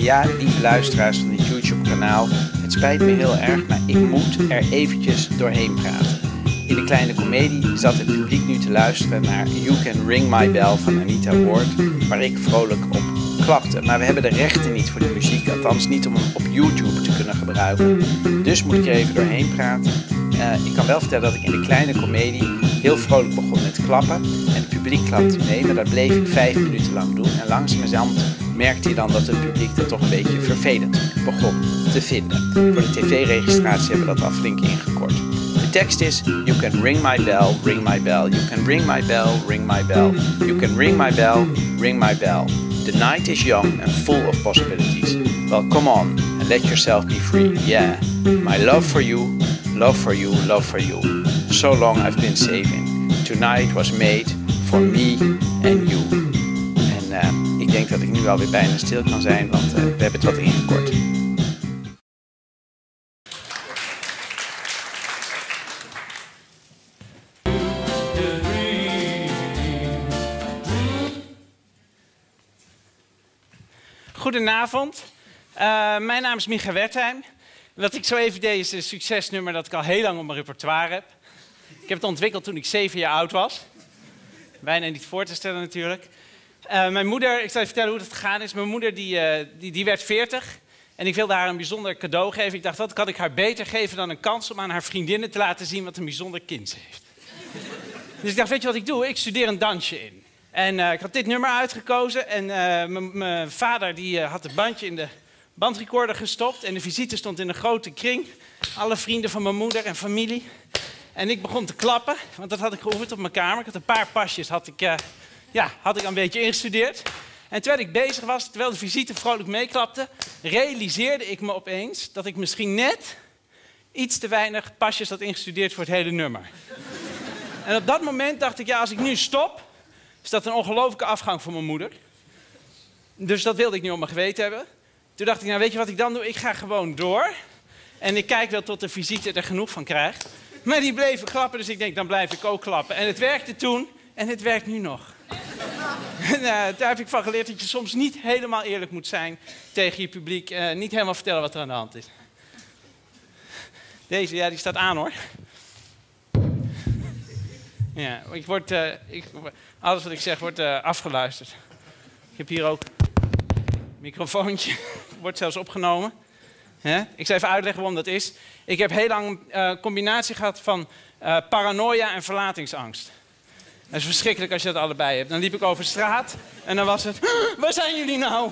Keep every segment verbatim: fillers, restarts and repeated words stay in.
ja, lieve luisteraars van dit YouTube-kanaal, het spijt me heel erg, maar ik moet er eventjes doorheen praten. In de kleine komedie zat het publiek nu te luisteren naar You Can Ring My Bell van Anita Ward, waar ik vrolijk op klapte. Maar we hebben de rechten niet voor die muziek, althans niet om hem op YouTube te kunnen gebruiken. Dus moet ik er even doorheen praten. Uh, ik kan wel vertellen dat ik in de kleine komedie heel vrolijk begon met klappen. En het publiek klapte mee, maar dat bleef ik vijf minuten lang doen. En langzamerhand merkte je dan dat het publiek dat toch een beetje vervelend begon te vinden. Voor de tv-registratie hebben we dat al flink ingekort. De tekst is: You can ring my bell, ring my bell. You can ring my bell, ring my bell. You can ring my bell, ring my bell. The night is young and full of possibilities. Well, come on and let yourself be free. Yeah, my love for you, love for you, love for you. So long I've been saving. Tonight was made for me and you. En uh, ik denk dat ik nu alweer bijna stil kan zijn, want uh, we hebben het wat ingekort. Goedenavond, uh, mijn naam is Micha Wertheim. Wat ik zo even deed is een succesnummer dat ik al heel lang op mijn repertoire heb. Ik heb het ontwikkeld toen ik zeven jaar oud was. Bijna niet voor te stellen natuurlijk. Uh, mijn moeder, ik zal je vertellen hoe het gegaan is. Mijn moeder die, uh, die, die werd veertig en ik wilde haar een bijzonder cadeau geven. Ik dacht, wat kan ik haar beter geven dan een kans om aan haar vriendinnen te laten zien wat een bijzonder kind ze heeft. Dus ik dacht, weet je wat ik doe? Ik studeer een dansje in. En uh, ik had dit nummer uitgekozen en uh, mijn vader die, uh, had het bandje in de bandrecorder gestopt. En de visite stond in een grote kring. Alle vrienden van mijn moeder en familie. En ik begon te klappen, want dat had ik geoefend op mijn kamer. Ik had een paar pasjes, had ik, uh, ja, had ik een beetje ingestudeerd. En terwijl ik bezig was, terwijl de visite vrolijk meeklapte, realiseerde ik me opeens dat ik misschien net iets te weinig pasjes had ingestudeerd voor het hele nummer. En op dat moment dacht ik, ja, als ik nu stop, is dat een ongelooflijke afgang voor mijn moeder. Dus dat wilde ik niet op mijn geweten hebben. Toen dacht ik, nou weet je wat ik dan doe? Ik ga gewoon door. En ik kijk wel tot de visite er genoeg van krijgt. Maar die bleven klappen, dus ik denk, dan blijf ik ook klappen. En het werkte toen en het werkt nu nog. En, uh, daar heb ik van geleerd dat je soms niet helemaal eerlijk moet zijn tegen je publiek. Uh, niet helemaal vertellen wat er aan de hand is. Deze, ja, die staat aan hoor. Ja, ik word, uh, ik, alles wat ik zeg wordt uh, afgeluisterd. Ik heb hier ook een microfoontje, wordt zelfs opgenomen. He? Ik zal even uitleggen waarom dat is. Ik heb heel lang een uh, combinatie gehad van uh, paranoia en verlatingsangst. Dat is verschrikkelijk als je dat allebei hebt. Dan liep ik over straat en dan was het, waar zijn jullie nou?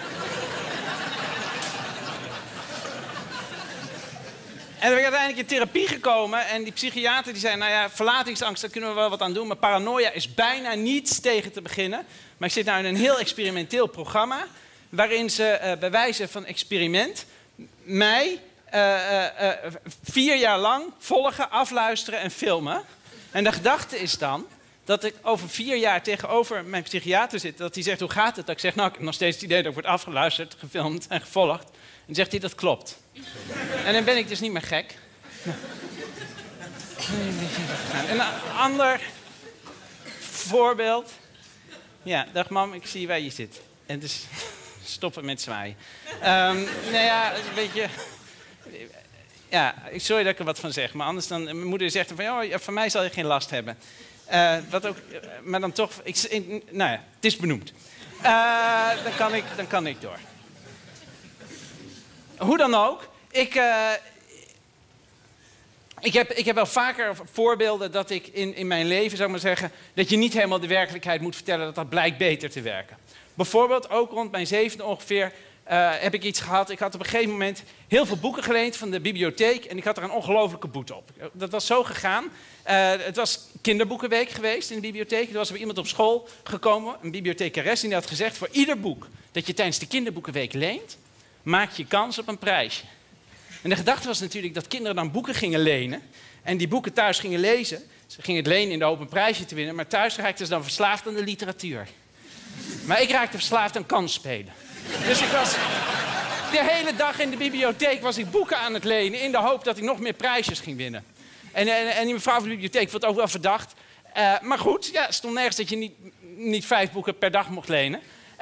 En dan ben ik uiteindelijk in therapie gekomen en die psychiater die zei, nou ja, verlatingsangst, daar kunnen we wel wat aan doen, maar paranoia is bijna niets tegen te beginnen. Maar ik zit nou in een heel experimenteel programma, waarin ze uh, bij wijze van experiment mij uh, uh, uh, vier jaar lang volgen, afluisteren en filmen. En de gedachte is dan dat ik over vier jaar tegenover mijn psychiater zit, dat hij zegt, hoe gaat het? Dat ik zeg, nou, ik heb nog steeds het idee dat ik word afgeluisterd, gefilmd en gevolgd. En dan zegt hij, dat klopt. En dan ben ik dus niet meer gek. En een ander voorbeeld. Ja, dag mam, ik zie waar je zit. En dus stoppen met zwaaien. Um, nou ja, een beetje. Ja, sorry dat ik er wat van zeg, maar anders dan. Mijn moeder zegt van, oh, van mij zal je geen last hebben. Uh, wat ook, maar dan toch. Ik, nou ja, het is benoemd. Uh, dan, kan ik, dan kan ik door. Hoe dan ook, ik, uh, ik, heb, ik heb wel vaker voorbeelden dat ik in, in mijn leven, zou ik maar zeggen, dat je niet helemaal de werkelijkheid moet vertellen, dat dat blijkt beter te werken. Bijvoorbeeld, ook rond mijn zevende ongeveer, uh, heb ik iets gehad. Ik had op een gegeven moment heel veel boeken geleend van de bibliotheek en ik had er een ongelofelijke boete op. Dat was zo gegaan. Uh, het was kinderboekenweek geweest in de bibliotheek. Er was er iemand op school gekomen, een bibliothecares, die had gezegd, voor ieder boek dat je tijdens de kinderboekenweek leent, maak je kans op een prijsje. En de gedachte was natuurlijk dat kinderen dan boeken gingen lenen en die boeken thuis gingen lezen. Ze gingen het lenen in de hoop een prijsje te winnen, maar thuis raakten ze dan verslaafd aan de literatuur. Maar ik raakte verslaafd aan kansspelen. Dus ik was de hele dag in de bibliotheek was ik boeken aan het lenen in de hoop dat ik nog meer prijsjes ging winnen. En, en, en die mevrouw van de bibliotheek vond het ook wel verdacht. Uh, maar goed, ja, het stond nergens dat je niet, niet vijf boeken per dag mocht lenen.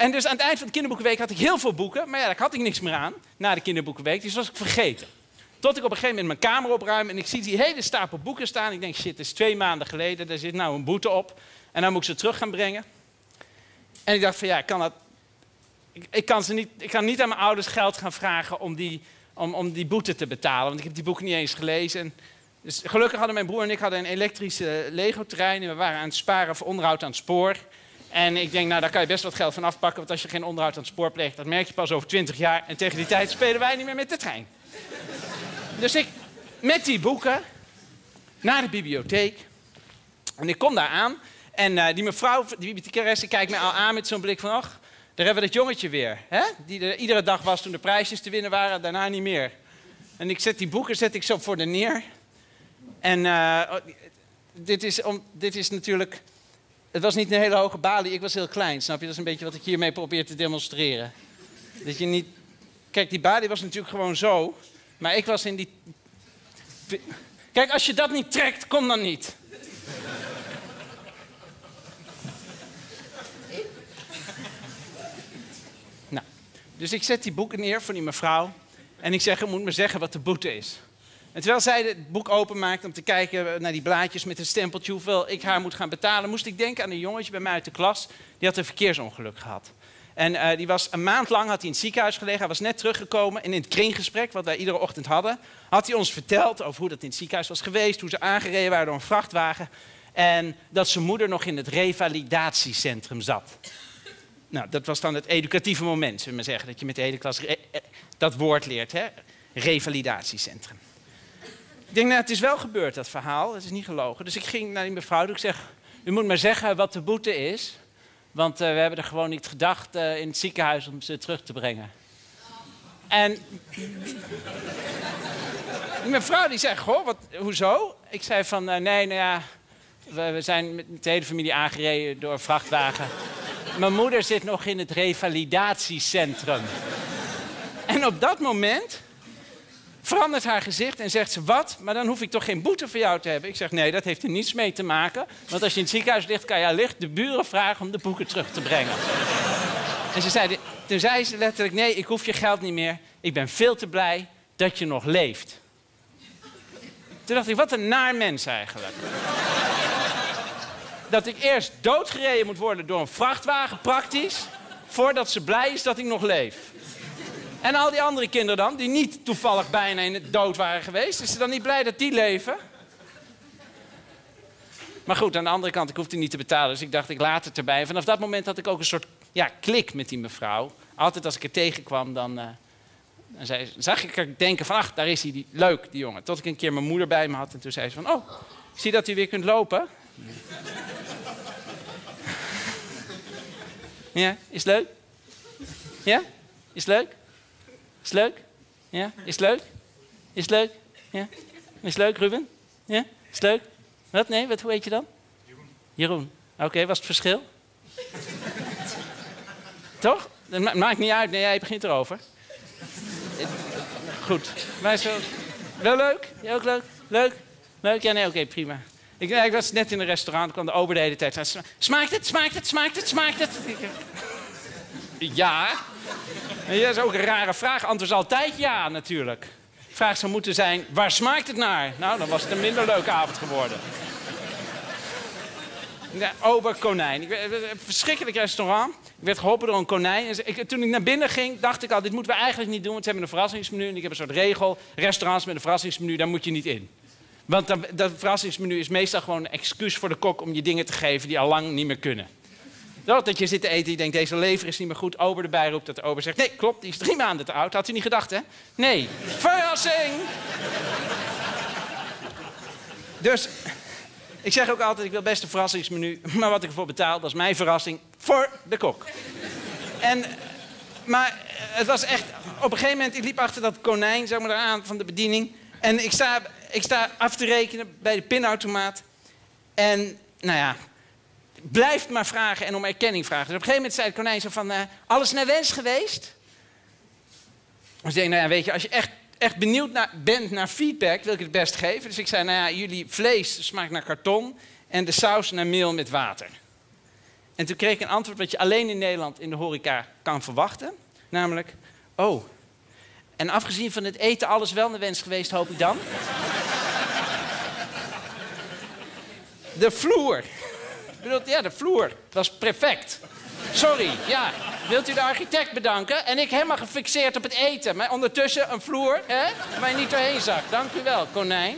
En dus aan het eind van de kinderboekenweek had ik heel veel boeken. Maar ja, daar had ik niks meer aan na de kinderboekenweek. Dus was ik vergeten. Tot ik op een gegeven moment mijn kamer opruim en ik zie die hele stapel boeken staan. Ik denk, shit, het is twee maanden geleden. Daar zit nou een boete op. En dan moet ik ze terug gaan brengen. En ik dacht van ja, ik kan, dat, ik, ik kan, ze niet, ik kan niet aan mijn ouders geld gaan vragen om die, om, om die boete te betalen. Want ik heb die boeken niet eens gelezen. En dus gelukkig hadden mijn broer en ik hadden een elektrische Lego-terrein. En we waren aan het sparen voor onderhoud aan het spoor. En ik denk, nou daar kan je best wat geld van afpakken. Want als je geen onderhoud aan het spoor pleegt, dat merk je pas over twintig jaar. En tegen die tijd spelen wij niet meer met de trein. Dus ik met die boeken naar de bibliotheek. En ik kom daar aan. En uh, die mevrouw, die bibliothecaresse, kijkt mij al aan met zo'n blik van... ach, daar hebben we dat jongetje weer. Hè? Die er iedere dag was toen de prijsjes te winnen waren, daarna niet meer. En ik zet die boeken zet ik zo voor de neer. En uh, dit, is om, dit is natuurlijk... Het was niet een hele hoge balie, ik was heel klein, snap je? Dat is een beetje wat ik hiermee probeer te demonstreren. Dat je niet... Kijk, die balie was natuurlijk gewoon zo... Maar ik was in die... Kijk, als je dat niet trekt, kom dan niet. Nou, dus ik zet die boeken neer voor die mevrouw. En ik zeg, je moet me zeggen wat de boete is. En terwijl zij het boek openmaakt om te kijken naar die blaadjes met een stempeltje... hoeveel ik haar moet gaan betalen, moest ik denken aan een jongetje bij mij uit de klas. Die had een verkeersongeluk gehad. En uh, die was een maand lang had hij in het ziekenhuis gelegen. Hij was net teruggekomen. En in het kringgesprek, wat wij iedere ochtend hadden... had hij ons verteld over hoe dat in het ziekenhuis was geweest... hoe ze aangereden waren door een vrachtwagen... en dat zijn moeder nog in het revalidatiecentrum zat. Nou, dat was dan het educatieve moment, zullen we maar zeggen. Dat je met de hele klas dat woord leert, hè? Revalidatiecentrum. Ik denk, nou, het is wel gebeurd, dat verhaal. Het is niet gelogen. Dus ik ging naar die mevrouw toe. Ik zeg, u moet maar zeggen wat de boete is... Want uh, we hebben er gewoon niet gedacht uh, in het ziekenhuis om ze terug te brengen. En die mevrouw die zei, goh, wat, hoezo? Ik zei van, uh, nee, nou ja, we, we zijn met de hele familie aangereden door een vrachtwagen. Mijn moeder zit nog in het revalidatiecentrum. En op dat moment verandert haar gezicht en zegt ze, wat? Maar dan hoef ik toch geen boete voor jou te hebben? Ik zeg, nee, dat heeft er niets mee te maken. Want als je in het ziekenhuis ligt, kan je allicht de buren vragen om de boeken terug te brengen. En ze zei, toen zei ze letterlijk, nee, ik hoef je geld niet meer. Ik ben veel te blij dat je nog leeft. Toen dacht ik, wat een naar mens eigenlijk. Dat ik eerst doodgereden moet worden door een vrachtwagen, praktisch... voordat ze blij is dat ik nog leef. En al die andere kinderen dan, die niet toevallig bijna in het dood waren geweest... is ze dan niet blij dat die leven? Maar goed, aan de andere kant, ik hoefde niet te betalen... dus ik dacht, ik laat het erbij. En vanaf dat moment had ik ook een soort ja, klik met die mevrouw. Altijd als ik er tegenkwam, dan, uh, dan zei, zag ik er denken van... ach, daar is hij, die, leuk, die jongen. Tot ik een keer mijn moeder bij me had en toen zei ze van... oh, zie dat u weer kunt lopen? Ja, is het leuk? Ja, is het leuk? Is het leuk? Ja? Is het leuk? Is het leuk? Ja? Is het leuk, Ruben? Ja? Is het leuk? Wat? Nee? Wat, hoe heet je dan? Jeroen. Jeroen. Oké, okay, was het verschil? Toch? Dat ma maakt niet uit. Nee, jij begint erover. Goed. Maar zo... Wel leuk? Ja, ook leuk? Leuk? Leuk? Ja, nee, oké, okay, prima. Ik, ja, ik was net in een restaurant, kwam de ober de hele tijd. Zei, smaakt het? Smaakt het? Smaakt het? Smaakt het? Ja. Dat is ook een rare vraag. Antwoord is altijd ja, natuurlijk. De vraag zou moeten zijn, waar smaakt het naar? Nou, dan was het een minder leuke avond geworden. Ja, ober konijn. Ik, een verschrikkelijk restaurant. Ik werd geholpen door een konijn. En ik, toen ik naar binnen ging, dacht ik al, dit moeten we eigenlijk niet doen. Want ze hebben een verrassingsmenu. En ik heb een soort regel. Restaurants met een verrassingsmenu, daar moet je niet in. Want dat, dat verrassingsmenu is meestal gewoon een excuus voor de kok om je dingen te geven die al lang niet meer kunnen. Dat je zit te eten, je denkt, deze lever is niet meer goed. Ober erbij roept, dat de ober zegt, nee, klopt, die is drie maanden te oud. Had u niet gedacht, hè? Nee. Verrassing! Dus, ik zeg ook altijd, ik wil best een verrassingsmenu. Maar wat ik ervoor betaal, dat is mijn verrassing voor de kok. En, maar het was echt, op een gegeven moment, ik liep achter dat konijn, zeg maar, eraan van de bediening. En ik sta, ik sta af te rekenen bij de pinautomaat. En, nou ja... blijft maar vragen en om erkenning vragen. Dus op een gegeven moment zei het konijn zo van... Uh, alles naar wens geweest? Dus ik denk, nou ja, weet je, als je echt, echt benieuwd naar, bent naar feedback... wil ik het best geven. Dus ik zei, nou ja, jullie vlees smaakt naar karton... en de saus naar meel met water. En En toen kreeg ik een antwoord wat je alleen in Nederland in de horeca kan verwachten. Namelijk, oh, en afgezien van het eten alles wel naar wens geweest, hoop ik dan. De vloer. Ik bedoel, ja, de vloer was perfect. Sorry, ja. Wilt u de architect bedanken? En ik helemaal gefixeerd op het eten. Maar ondertussen een vloer, hè, waar je niet doorheen zakt. Dank u wel, konijn.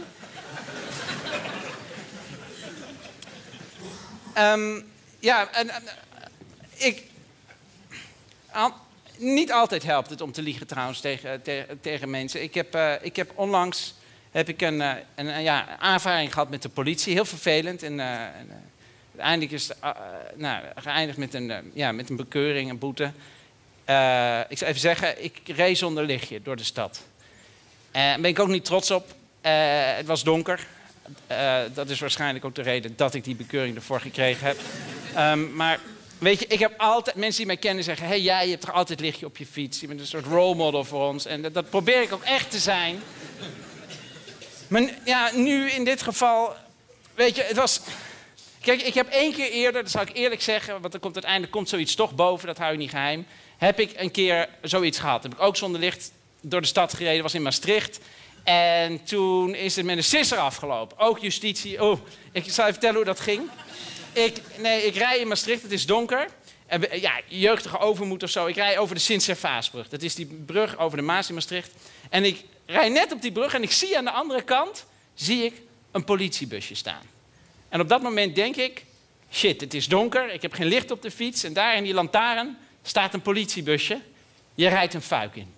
Um, ja, en, en ik... Al, niet altijd helpt het om te liegen trouwens tegen, te, tegen mensen. Ik heb, uh, ik heb onlangs heb ik een, uh, een uh, ja, aanvaring gehad met de politie. Heel vervelend. En, uh, en, uh, uiteindelijk is het uh, nou, geëindigd met een, uh, ja, met een bekeuring, een boete. Uh, ik zou even zeggen, ik reed zonder lichtje door de stad. Daar uh, ben ik ook niet trots op. Uh, het was donker. Uh, dat is waarschijnlijk ook de reden dat ik die bekeuring ervoor gekregen heb. Um, maar weet je, ik heb altijd... Mensen die mij kennen zeggen... Hé, hey, jij hebt toch altijd lichtje op je fiets? Je bent een soort role model voor ons. En dat, dat probeer ik ook echt te zijn. Maar ja, nu in dit geval... Weet je, het was... Kijk, ik heb één keer eerder, dat zal ik eerlijk zeggen... want er komt uiteindelijk komt zoiets toch boven, dat hou je niet geheim... heb ik een keer zoiets gehad. Heb ik ook zonder licht door de stad gereden, was in Maastricht... En toen is het met een sisser afgelopen. Ook justitie. Oh, ik zal je vertellen hoe dat ging. Ik, nee, ik rij in Maastricht, het is donker. En, ja, jeugdige overmoed of zo. Ik rij over de Sint-Servaasbrug. Dat is die brug over de Maas in Maastricht. En ik rij net op die brug en ik zie aan de andere kant... zie ik een politiebusje staan. En op dat moment denk ik... Shit, het is donker, ik heb geen licht op de fiets... en daar in die lantaarn staat een politiebusje. Je rijdt een fuik in.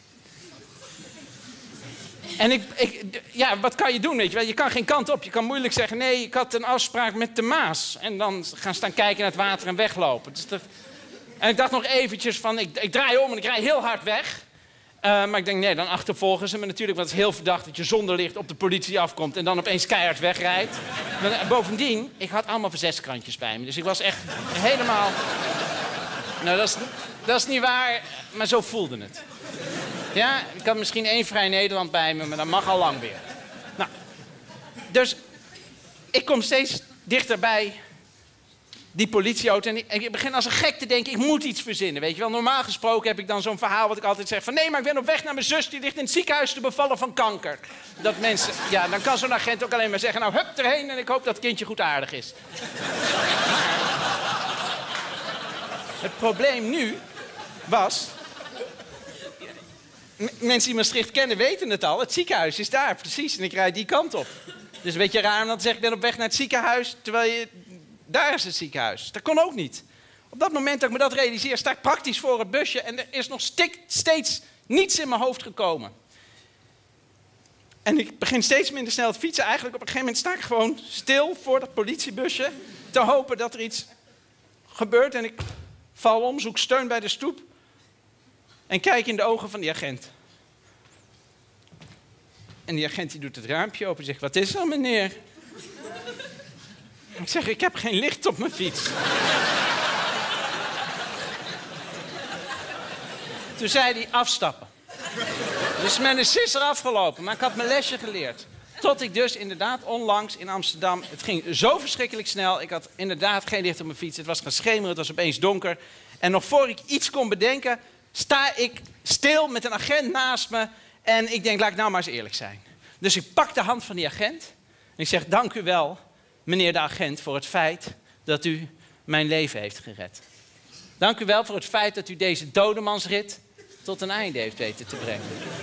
En ik, ik, ja, wat kan je doen, weet je wel? Je kan geen kant op. Je kan moeilijk zeggen, nee, ik had een afspraak met de Maas. En dan gaan staan kijken naar het water en weglopen. Dus dat... En ik dacht nog eventjes van, ik, ik draai om en ik rij heel hard weg. Uh, maar ik denk, nee, dan achtervolgen ze me natuurlijk. Want het is heel verdacht dat je zonder licht op de politie afkomt... en dan opeens keihard wegrijdt. Maar bovendien, ik had allemaal verzetskrantjes bij me. Dus ik was echt helemaal... Nou, dat is, dat is niet waar, maar zo voelde het. Ja, ik had misschien één Vrij Nederland bij me, maar dat mag al lang weer. Nou, dus ik kom steeds dichterbij die politieauto. En ik, en ik begin als een gek te denken, ik moet iets verzinnen. Weet je wel, normaal gesproken heb ik dan zo'n verhaal wat ik altijd zeg van... nee, maar ik ben op weg naar mijn zus, die ligt in het ziekenhuis te bevallen van kanker. Dat mensen, ja, dan kan zo'n agent ook alleen maar zeggen... nou, hup erheen en ik hoop dat het kindje goed aardig is. Het probleem nu was... Mensen die Maastricht kennen weten het al. Het ziekenhuis is daar, precies. En ik rijd die kant op. Dus een beetje raar om dan te zeggen, ik ben op weg naar het ziekenhuis... terwijl je... Daar is het ziekenhuis. Dat kon ook niet. Op dat moment dat ik me dat realiseer, sta ik praktisch voor het busje... en er is nog steeds niets in mijn hoofd gekomen. En ik begin steeds minder snel te fietsen. Eigenlijk op een gegeven moment sta ik gewoon stil voor dat politiebusje... te hopen dat er iets gebeurt. En ik val om, zoek steun bij de stoep... en kijk in de ogen van die agent. En die agent die doet het raampje open en zegt... wat is er, meneer? Ik zeg, ik heb geen licht op mijn fiets. Toen zei hij, afstappen. Dus met een sisser afgelopen, maar ik had mijn lesje geleerd. Tot ik dus inderdaad onlangs in Amsterdam... het ging zo verschrikkelijk snel. Ik had inderdaad geen licht op mijn fiets. Het was gaan schemeren, het was opeens donker. En nog voor ik iets kon bedenken... sta ik stil met een agent naast me... en ik denk, laat ik nou maar eens eerlijk zijn. Dus ik pak de hand van die agent... en ik zeg, dank u wel, meneer de agent... voor het feit dat u mijn leven heeft gered. Dank u wel voor het feit dat u deze dodemansrit... tot een einde heeft weten te brengen.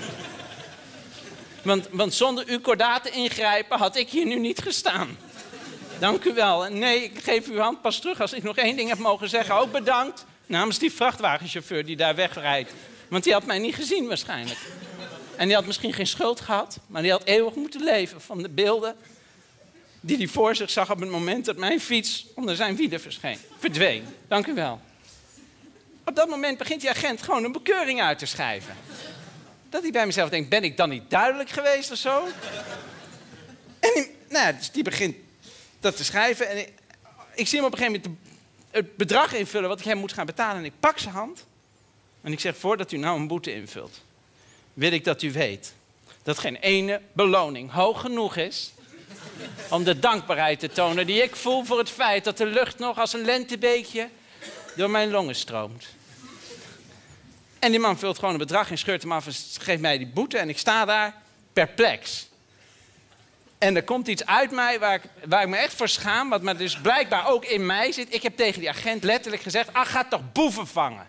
Want, want zonder uw kordate ingrijpen had ik hier nu niet gestaan. Dank u wel. En nee, ik geef uw hand pas terug als ik nog één ding heb mogen zeggen. Ook bedankt namens die vrachtwagenchauffeur die daar wegrijdt. Want die had mij niet gezien waarschijnlijk. En die had misschien geen schuld gehad, maar die had eeuwig moeten leven van de beelden... die hij voor zich zag op het moment dat mijn fiets onder zijn wielen verscheen. Verdween. Dank u wel. Op dat moment begint die agent gewoon een bekeuring uit te schrijven. Dat hij bij mezelf denkt, ben ik dan niet duidelijk geweest of zo? En die, nou, dus die begint dat te schrijven. En ik, ik zie hem op een gegeven moment het bedrag invullen wat ik hem moet gaan betalen. En ik pak zijn hand. En ik zeg, voordat u nou een boete invult... wil ik dat u weet dat geen ene beloning hoog genoeg is... Om de dankbaarheid te tonen die ik voel voor het feit dat de lucht nog als een lentebeekje door mijn longen stroomt. En die man vult gewoon een bedrag in, scheurt hem af en geeft mij die boete. En ik sta daar perplex. En er komt iets uit mij waar ik, waar ik me echt voor schaam, wat maar dus blijkbaar ook in mij zit. Ik heb tegen die agent letterlijk gezegd, ach, ga toch boeven vangen.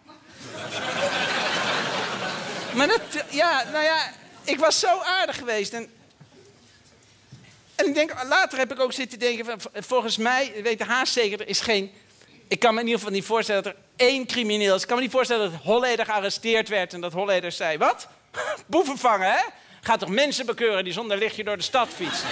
Maar dat, ja, nou ja, ik was zo aardig geweest. En, en ik denk, later heb ik ook zitten denken, volgens mij, weet de haast zeker, er is geen... Ik kan me in ieder geval niet voorstellen dat er één crimineel is. Ik kan me niet voorstellen dat Holleder gearresteerd werd en dat Holleder zei, wat? Boeven vangen, hè? Ga toch mensen bekeuren die zonder lichtje door de stad fietsen.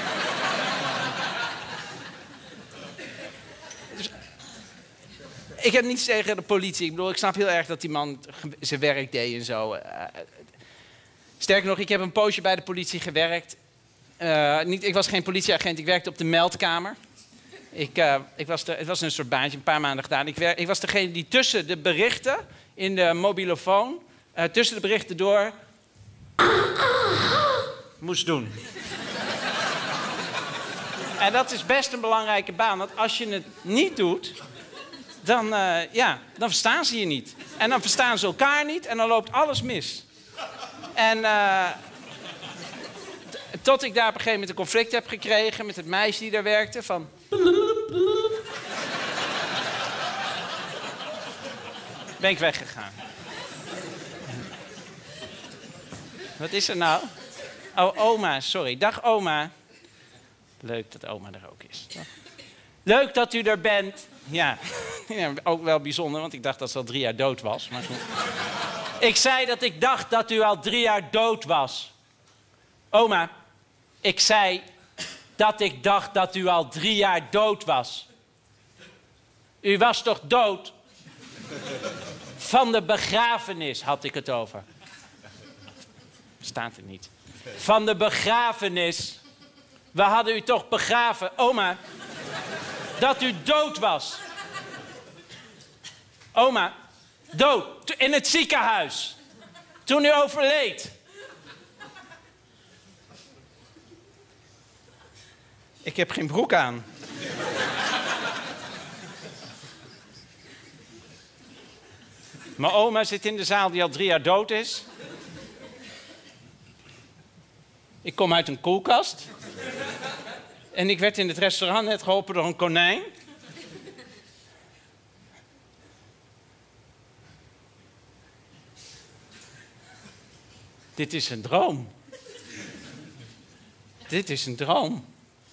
Dus, ik heb niets tegen de politie. Ik bedoel, ik snap heel erg dat die man zijn werk deed en zo. Uh, sterker nog, ik heb een poosje bij de politie gewerkt. Uh, niet, ik was geen politieagent, ik werkte op de meldkamer. Ik, uh, ik was de, het was een soort baantje, een paar maanden gedaan. Ik, wer, ik was degene die tussen de berichten in de mobilofoon, uh, tussen de berichten door, moest doen. En dat is best een belangrijke baan, want als je het niet doet, dan, uh, ja, dan verstaan ze je niet. En dan verstaan ze elkaar niet en dan loopt alles mis. En uh, tot ik daar op een gegeven moment een conflict heb gekregen met het meisje die daar werkte, van... Ben ik weggegaan. Wat is er nou? Oh, oma, sorry. Dag, oma. Leuk dat oma er ook is. Leuk dat u er bent. Ja, ja, ook wel bijzonder, want ik dacht dat ze al drie jaar dood was. Maar goed. Ik zei dat ik dacht dat u al drie jaar dood was. Oma, ik zei dat ik dacht dat u al drie jaar dood was. U was toch dood? Van de begrafenis had ik het over. Staat er niet. Van de begrafenis. We hadden u toch begraven, oma, dat u dood was. Oma, dood, in het ziekenhuis. Toen u overleed. Ik heb geen broek aan. Mijn oma zit in de zaal die al drie jaar dood is. Ik kom uit een koelkast. En ik werd in het restaurant net geholpen door een konijn. Dit is een droom. Dit is een droom.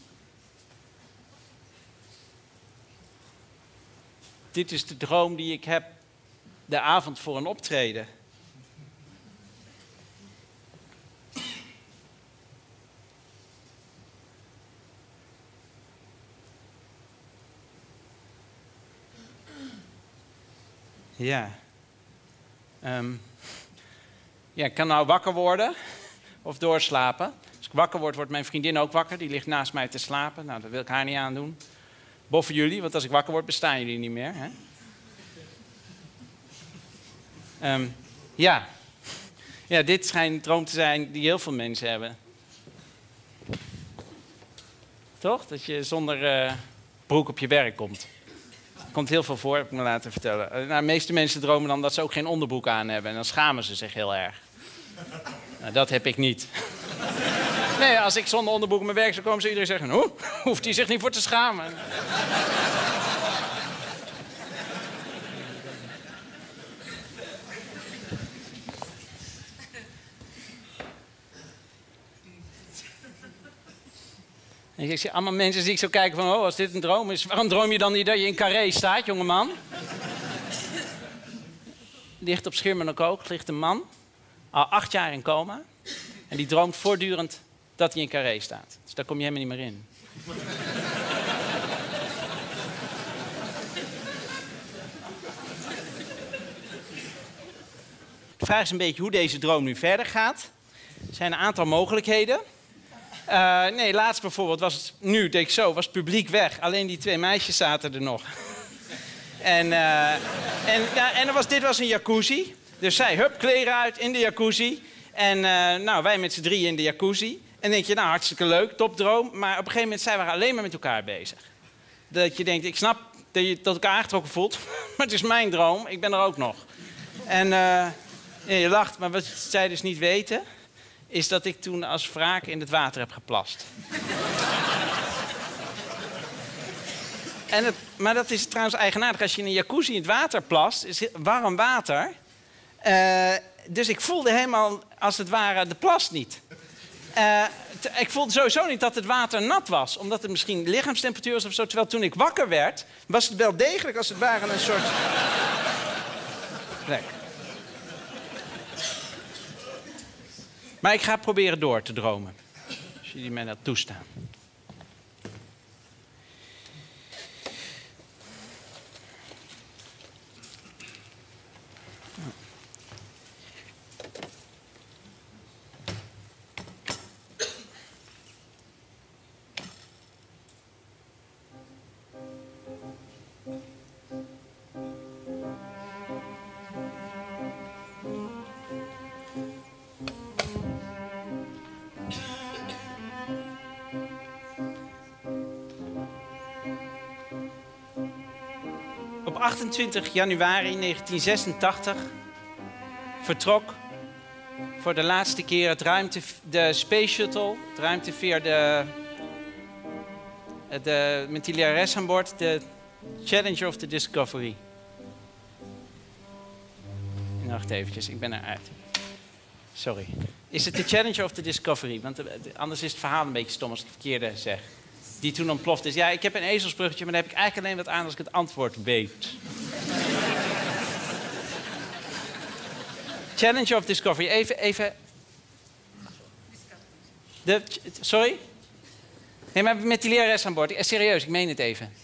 Dit is de droom die ik heb de avond voor een optreden. Ja. Um, ja, ik kan nou wakker worden of doorslapen. Als ik wakker word, wordt mijn vriendin ook wakker. Die ligt naast mij te slapen. Nou, dat wil ik haar niet aandoen. Boffen jullie, want als ik wakker word, bestaan jullie niet meer. Hè? Um, ja. Ja, dit schijnt een droom te zijn die heel veel mensen hebben. Toch? Dat je zonder uh, broek op je werk komt. Komt heel veel voor, heb ik me laten vertellen. Nou, de meeste mensen dromen dan dat ze ook geen onderbroek aan hebben. En dan schamen ze zich heel erg. Nou, dat heb ik niet. Nee, als ik zonder onderbroek op mijn werk zou komen, zou iedereen zeggen... Hoe? Hoeft hij zich niet voor te schamen. En ik zie allemaal mensen die ik zo kijken van... Oh, als dit een droom is, waarom droom je dan niet dat je in Carré staat, jongeman? Ligt op Schiermonnikoog, ligt een man, al acht jaar in coma. En die droomt voortdurend dat hij in Carré staat. Dus daar kom je helemaal niet meer in. De vraag is een beetje hoe deze droom nu verder gaat. Er zijn een aantal mogelijkheden. Uh, nee, laatst bijvoorbeeld was het, nu denk ik zo, was het publiek weg. Alleen die twee meisjes zaten er nog. en uh, en, ja, en er was, dit was een jacuzzi. Dus zij, hup, kleren uit in de jacuzzi. En uh, nou, wij met z'n drieën in de jacuzzi. dan denk je, nou, hartstikke leuk, topdroom. Maar op een gegeven moment zijn we alleen maar met elkaar bezig. Dat je denkt, ik snap dat je tot elkaar aangetrokken voelt, maar het is mijn droom, ik ben er ook nog. En uh, ja, je lacht, maar wat zij dus niet weten, is dat ik toen als wraak in het water heb geplast. En het, maar dat is trouwens eigenaardig. Als je in een jacuzzi in het water plast, is warm water. Uh, dus ik voelde helemaal, als het ware, de plas niet. Uh, t- ik voelde sowieso niet dat het water nat was. Omdat het misschien lichaamstemperatuur was of zo. Terwijl toen ik wakker werd, was het wel degelijk als het ware een soort plek. Maar ik ga proberen door te dromen. Als jullie mij dat toestaan. Op achtentwintig januari negentien zesentachtig vertrok voor de laatste keer het ruimte, de Space Shuttle, het ruimteveer, de, de, met die lerares aan boord, de Challenger of the Discovery. Wacht eventjes, ik ben eruit. Sorry. Is het de Challenger of the Discovery? Want anders is het verhaal een beetje stom als ik het verkeerde zeg. Die toen ontploft is. Ja, ik heb een ezelsbruggetje, maar daar heb ik eigenlijk alleen wat aan als ik het antwoord weet. Challenger of Discovery. Even, even... De, sorry? Nee, maar met die lerares aan boord. Serieus, ik meen het even.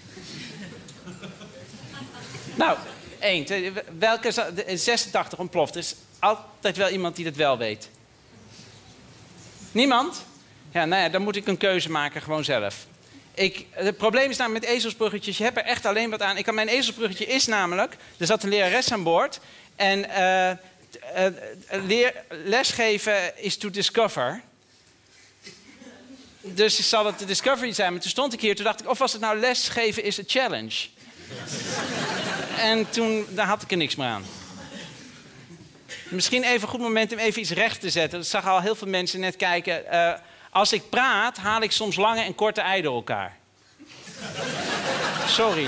Nou, één. Welke zesentachtig ontploft? Er is altijd wel iemand die dat wel weet. Niemand? Ja, nou ja, dan moet ik een keuze maken, gewoon zelf. Ik, het probleem is namelijk met ezelsbruggetjes, je hebt er echt alleen wat aan. Ik kan, mijn ezelsbruggetje is namelijk, er zat een lerares aan boord. En uh, uh, leer, lesgeven is to discover. Dus zal het de discovery zijn. Maar toen stond ik hier, toen dacht ik, of was het nou lesgeven is a challenge? En toen, daar had ik er niks meer aan. Misschien even een goed moment om even iets recht te zetten. Dat zag al heel veel mensen net kijken. Uh, als ik praat, haal ik soms lange en korte ei door elkaar. Sorry.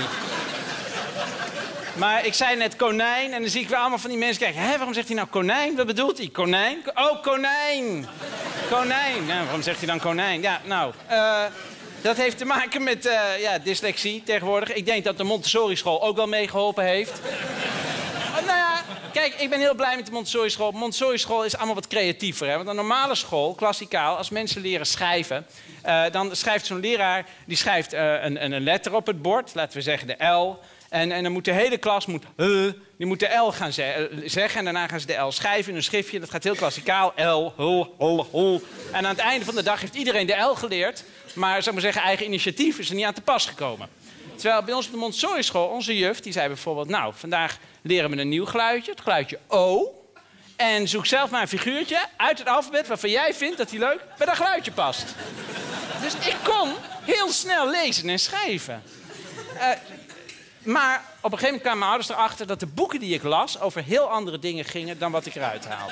Maar ik zei net konijn en dan zie ik weer allemaal van die mensen kijken. Hé, waarom zegt hij nou konijn? Wat bedoelt hij? Konijn? Oh, konijn! Konijn. Ja, waarom zegt hij dan konijn? Ja, nou, uh, dat heeft te maken met uh, ja, dyslexie tegenwoordig. Ik denk dat de Montessori-school ook wel meegeholpen heeft. Uh, nou ja, kijk, ik ben heel blij met de Montessori-school. Montessori-school is allemaal wat creatiever. Hè? Want een normale school, klassikaal, als mensen leren schrijven... Uh, dan schrijft zo'n leraar, die schrijft uh, een, een letter op het bord. Laten we zeggen de L. En, en dan moet de hele klas moet, uh, die moet de L gaan ze zeggen. En daarna gaan ze de L schrijven in een schriftje. Dat gaat heel klassikaal. L, hul, hul, hul. En aan het einde van de dag heeft iedereen de L geleerd. Maar, zou ik maar zeggen, eigen initiatief is er niet aan te pas gekomen. Terwijl bij ons op de Montessori-school, onze juf, die zei bijvoorbeeld... Nou, vandaag leren we een nieuw geluidje. Het geluidje O. En zoek zelf maar een figuurtje uit het alfabet waarvan jij vindt dat die leuk bij dat geluidje past. Dus ik kon heel snel lezen en schrijven. Uh, maar op een gegeven moment kwamen mijn ouders erachter dat de boeken die ik las over heel andere dingen gingen dan wat ik eruit haalde.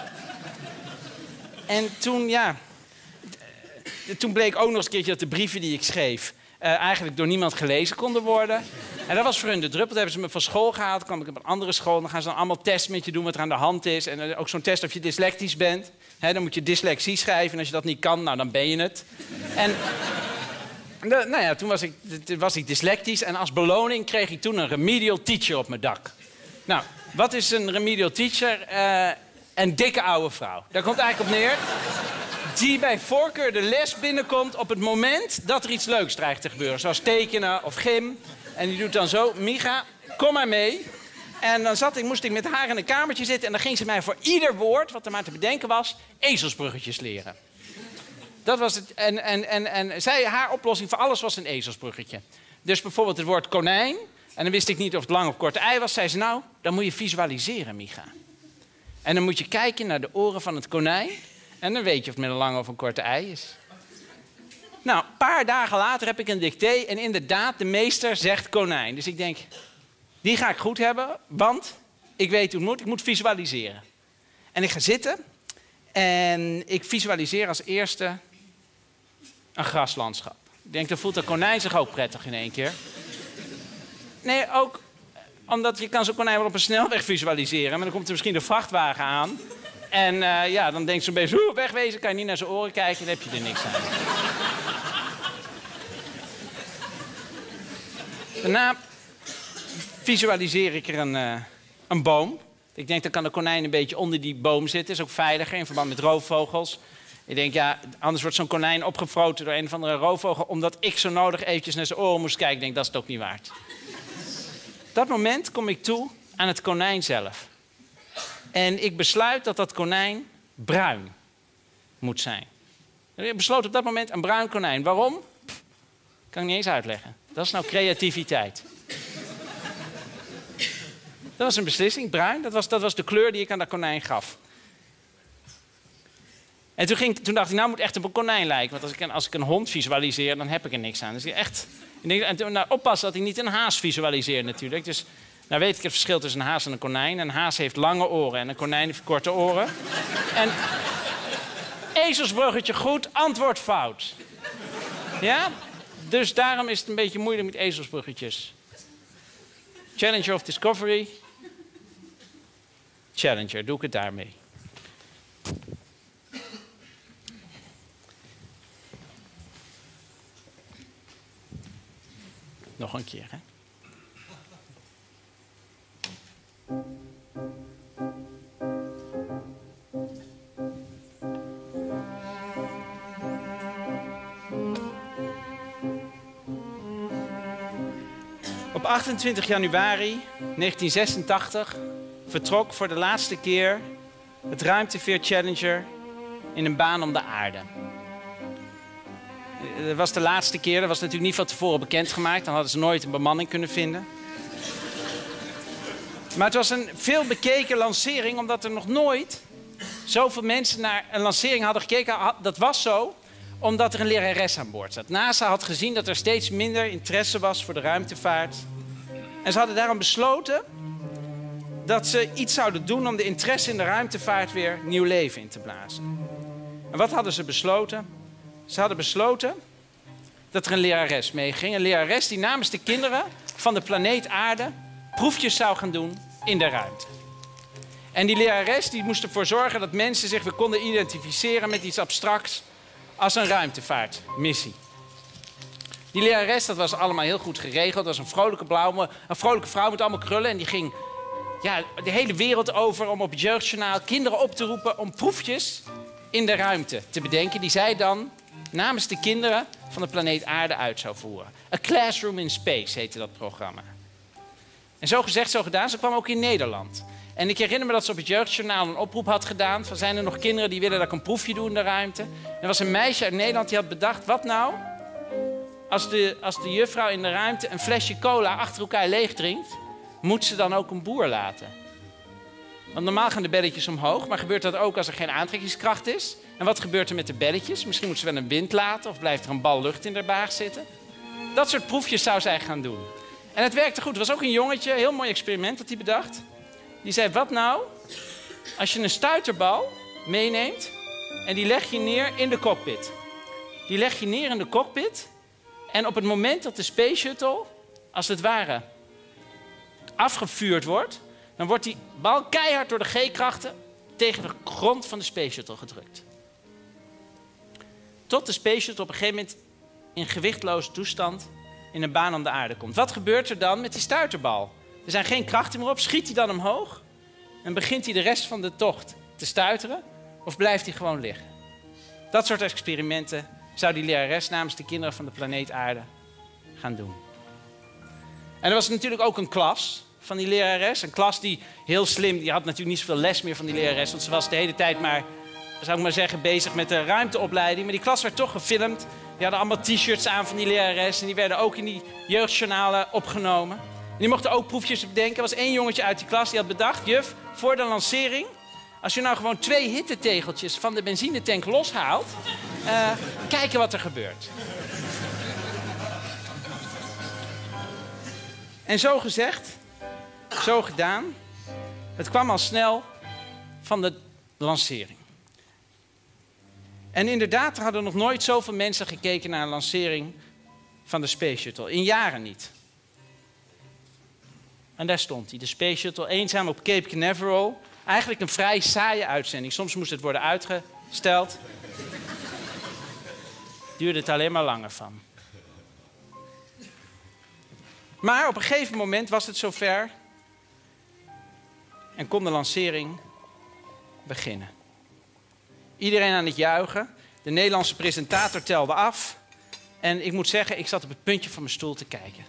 En toen, ja... Toen bleek ook nog eens een keertje dat de brieven die ik schreef... Uh, eigenlijk door niemand gelezen konden worden. En dat was voor hun de druppel. Toen hebben ze me van school gehaald. Toen kwam ik op een andere school. Dan gaan ze dan allemaal tests met je doen wat er aan de hand is. En uh, ook zo'n test of je dyslectisch bent. He, dan moet je dyslexie schrijven. En als je dat niet kan, nou, dan ben je het. En de, nou ja, toen was ik, toen was ik dyslectisch. En als beloning kreeg ik toen een remedial teacher op mijn dak. Nou, wat is een remedial teacher? Uh, een dikke oude vrouw. Daar komt het eigenlijk op neer. Die bij voorkeur de les binnenkomt op het moment dat er iets leuks dreigt te gebeuren. Zoals tekenen of gym. En die doet dan zo, Micha, kom maar mee. En dan zat ik, moest ik met haar in een kamertje zitten... en dan ging ze mij voor ieder woord, wat er maar te bedenken was... ezelsbruggetjes leren. Dat was het. En, en, en, en zij, haar oplossing voor alles was een ezelsbruggetje. Dus bijvoorbeeld het woord konijn. En dan wist ik niet of het lang of kort ei was. Zei ze, nou, dan moet je visualiseren, Micha. En dan moet je kijken naar de oren van het konijn... En En dan weet je of het met een lange of een korte ei is. Nou, een paar dagen later heb ik een dicté en inderdaad, de meester zegt konijn. Dus ik denk, die ga ik goed hebben, want ik weet hoe het moet. Ik moet visualiseren. En ik ga zitten en ik visualiseer als eerste een graslandschap. Ik denk, dan voelt de konijn zich ook prettig in één keer. Nee, ook omdat je kan zo'n konijn wel op een snelweg visualiseren. Maar dan komt er misschien de vrachtwagen aan. En uh, ja, dan denkt zo'n beetje, wegwezen, kan je niet naar zijn oren kijken, dan heb je er niks aan. Daarna visualiseer ik er een, uh, een boom. Ik denk, dan kan de konijn een beetje onder die boom zitten. Is ook veiliger in verband met roofvogels. Ik denk, ja, anders wordt zo'n konijn opgefroten door een of andere roofvogel, omdat ik zo nodig eventjes naar zijn oren moest kijken. Ik denk, dat is het ook niet waard. Op dat moment kom ik toe aan het konijn zelf. En ik besluit dat dat konijn bruin moet zijn. Ik besloot op dat moment een bruin konijn. Waarom? Pff, kan ik niet eens uitleggen. Dat is nou creativiteit. Dat was een beslissing, bruin. Dat was, dat was de kleur die ik aan dat konijn gaf. En toen, ging, toen dacht ik, nou moet echt op een konijn lijken. Want als ik, een, als ik een hond visualiseer, dan heb ik er niks aan. Dus echt, ik denk, en toen, nou, oppassen dat ik niet een haas visualiseer natuurlijk. Dus nou weet ik het verschil tussen een haas en een konijn. Een haas heeft lange oren en een konijn heeft korte oren. En ezelsbruggetje goed, antwoord fout. Ja? Dus daarom is het een beetje moeilijk met ezelsbruggetjes. Challenger of Discovery. Challenger, doe ik het daarmee. Nog een keer, hè? Op achtentwintig januari negentien zesentachtig vertrok voor de laatste keer het ruimteveer Challenger in een baan om de aarde. Dat was de laatste keer, dat was natuurlijk niet van tevoren bekendgemaakt. Dan hadden ze nooit een bemanning kunnen vinden. Maar het was een veel bekeken lancering, omdat er nog nooit zoveel mensen naar een lancering hadden gekeken. Dat was zo, omdat er een lerares aan boord zat. NASA had gezien dat er steeds minder interesse was voor de ruimtevaart. En ze hadden daarom besloten dat ze iets zouden doen om de interesse in de ruimtevaart weer nieuw leven in te blazen. En wat hadden ze besloten? Ze hadden besloten dat er een lerares meeging. Een lerares die namens de kinderen van de planeet Aarde proefjes zou gaan doen in de ruimte. En die lerares die moest ervoor zorgen dat mensen zich weer konden identificeren met iets abstracts als een ruimtevaartmissie. Die lerares, dat was allemaal heel goed geregeld. Dat was een vrolijke blauwe, een vrolijke vrouw met allemaal krullen. En die ging ja, de hele wereld over om op het Jeugdjournaal kinderen op te roepen om proefjes in de ruimte te bedenken, die zij dan namens de kinderen van de planeet Aarde uit zou voeren. A Classroom in Space heette dat programma. En zo gezegd, zo gedaan, ze kwam ook in Nederland. En ik herinner me dat ze op het Jeugdjournaal een oproep had gedaan van, zijn er nog kinderen die willen dat ik een proefje doe in de ruimte? En er was een meisje uit Nederland die had bedacht, wat nou als de, als de juffrouw in de ruimte een flesje cola achter elkaar leeg drinkt, moet ze dan ook een boer laten? Want normaal gaan de belletjes omhoog, maar gebeurt dat ook als er geen aantrekkingskracht is? En wat gebeurt er met de belletjes? Misschien moet ze wel een wind laten of blijft er een bal lucht in de baag zitten? Dat soort proefjes zou zij gaan doen. En het werkte goed. Er was ook een jongetje, een heel mooi experiment dat hij bedacht. Die zei, wat nou als je een stuiterbal meeneemt en die leg je neer in de cockpit. Die leg je neer in de cockpit en op het moment dat de Space Shuttle, als het ware, afgevuurd wordt, dan wordt die bal keihard door de G-krachten tegen de grond van de Space Shuttle gedrukt. Tot de Space Shuttle op een gegeven moment in gewichtloze toestand in een baan om de aarde komt. Wat gebeurt er dan met die stuiterbal? Er zijn geen krachten meer op. Schiet hij dan omhoog? En begint hij de rest van de tocht te stuiteren? Of blijft hij gewoon liggen? Dat soort experimenten zou die lerares namens de kinderen van de planeet Aarde gaan doen. En er was natuurlijk ook een klas van die lerares. Een klas die heel slim, die had natuurlijk niet zoveel les meer van die lerares. Want ze was de hele tijd maar, zou ik maar zeggen, bezig met de ruimteopleiding. Maar die klas werd toch gefilmd. Die hadden allemaal t-shirts aan van die lerares. En die werden ook in die jeugdjournalen opgenomen. En die mochten ook proefjes bedenken. Er was één jongetje uit die klas die had bedacht, juf, voor de lancering, als u nou gewoon twee hittetegeltjes van de benzinetank loshaalt, uh, kijken wat er gebeurt. En zo gezegd, zo gedaan. Het kwam al snel van de lancering. En inderdaad, er hadden nog nooit zoveel mensen gekeken naar een lancering van de Space Shuttle. In jaren niet. En daar stond hij, de Space Shuttle, eenzaam op Cape Canaveral. Eigenlijk een vrij saaie uitzending. Soms moest het worden uitgesteld. Duurde het alleen maar langer van. Maar op een gegeven moment was het zover en kon de lancering beginnen. Iedereen aan het juichen. De Nederlandse presentator telde af. En ik moet zeggen, ik zat op het puntje van mijn stoel te kijken.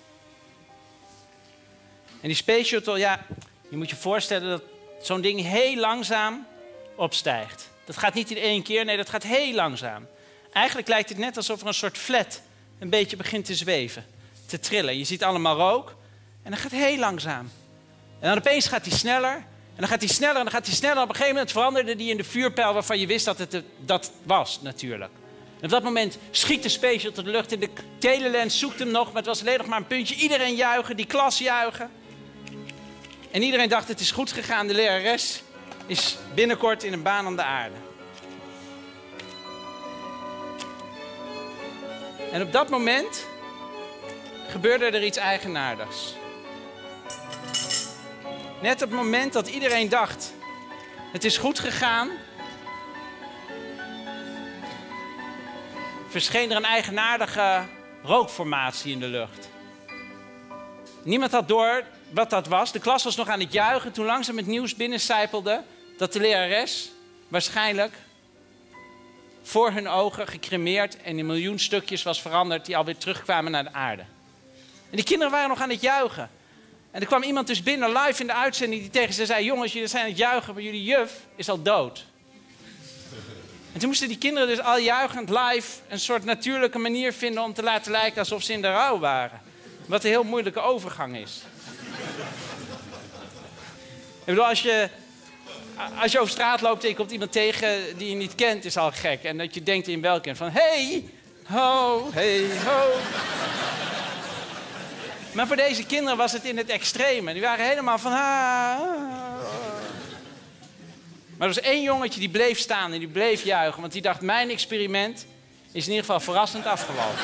En die Space Shuttle, ja, je moet je voorstellen dat zo'n ding heel langzaam opstijgt. Dat gaat niet in één keer, nee, dat gaat heel langzaam. Eigenlijk lijkt het net alsof er een soort flat een beetje begint te zweven, te trillen. Je ziet allemaal rook en dat gaat heel langzaam. En dan opeens gaat hij sneller en dan gaat hij sneller en dan gaat hij sneller. Op een gegeven moment veranderde die in de vuurpijl waarvan je wist dat het dat was natuurlijk. En op dat moment schiet de Space Shuttle de lucht in. De telelens zoekt hem nog, maar het was alleen nog maar een puntje. Iedereen juichen, die klas juichen. En iedereen dacht, het is goed gegaan. De lerares is binnenkort in een baan aan de aarde. En op dat moment gebeurde er iets eigenaardigs. Net op het moment dat iedereen dacht, het is goed gegaan, verscheen er een eigenaardige rookformatie in de lucht. Niemand had door wat dat was. De klas was nog aan het juichen toen langzaam het nieuws binnencijpelde dat de lerares waarschijnlijk voor hun ogen gecremeerd en in miljoen stukjes was veranderd die alweer terugkwamen naar de aarde. En die kinderen waren nog aan het juichen. En er kwam iemand dus binnen live in de uitzending die tegen ze zei, jongens, jullie zijn aan het juichen, maar jullie juf is al dood. En toen moesten die kinderen dus al juichend live een soort natuurlijke manier vinden om te laten lijken alsof ze in de rouw waren. Wat een heel moeilijke overgang is. Ik bedoel, als je, als je over straat loopt en je komt iemand tegen die je niet kent, is al gek. En dat je denkt in wel kent van, hey, ho, hey, ho. Maar voor deze kinderen was het in het extreme. Die waren helemaal van, ha. Maar er was één jongetje die bleef staan en die bleef juichen. Want die dacht, mijn experiment is in ieder geval verrassend afgelopen.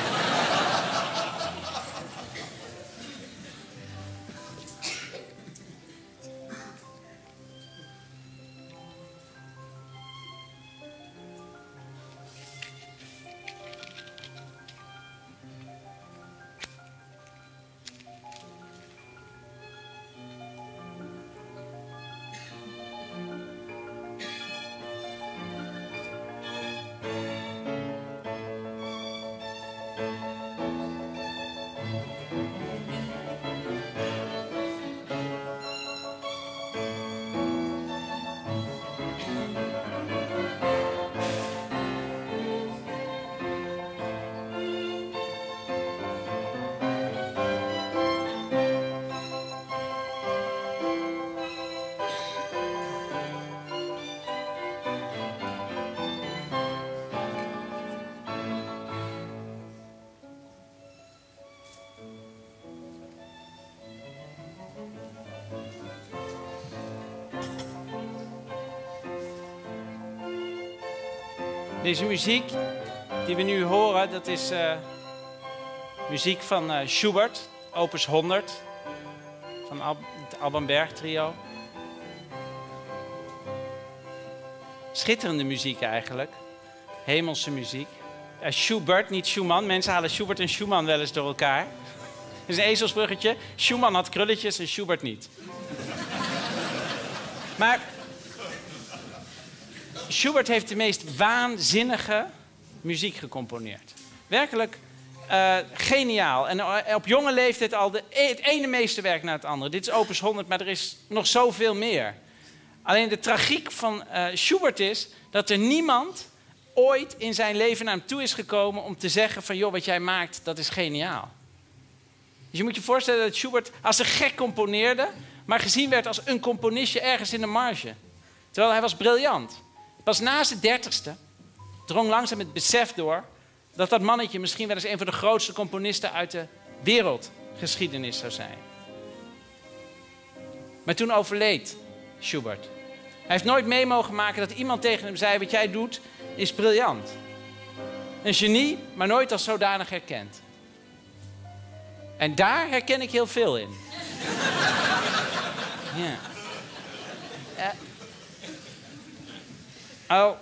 Deze muziek die we nu horen, dat is uh, muziek van uh, Schubert, opus honderd, van Al het Alban Berg trio. Schitterende muziek eigenlijk, hemelse muziek. Uh, Schubert, niet Schumann, mensen halen Schubert en Schumann wel eens door elkaar. Dat is een ezelsbruggetje, Schumann had krulletjes en Schubert niet. Maar Schubert heeft de meest waanzinnige muziek gecomponeerd. Werkelijk uh, geniaal. En op jonge leeftijd al de, het ene meesterwerk na het andere. Dit is opus honderd, maar er is nog zoveel meer. Alleen de tragiek van uh, Schubert is dat er niemand ooit in zijn leven naar hem toe is gekomen om te zeggen van, joh, wat jij maakt, dat is geniaal. Dus je moet je voorstellen dat Schubert als een gek componeerde, maar gezien werd als een componistje ergens in de marge. Terwijl hij was briljant. Pas na zijn dertigste drong langzaam het besef door dat dat mannetje misschien wel eens een van de grootste componisten uit de wereldgeschiedenis zou zijn. Maar toen overleed Schubert. Hij heeft nooit mee mogen maken dat iemand tegen hem zei: wat jij doet is briljant. Een genie, maar nooit als zodanig herkend. En daar herken ik heel veel in. Ja. Uh, oh.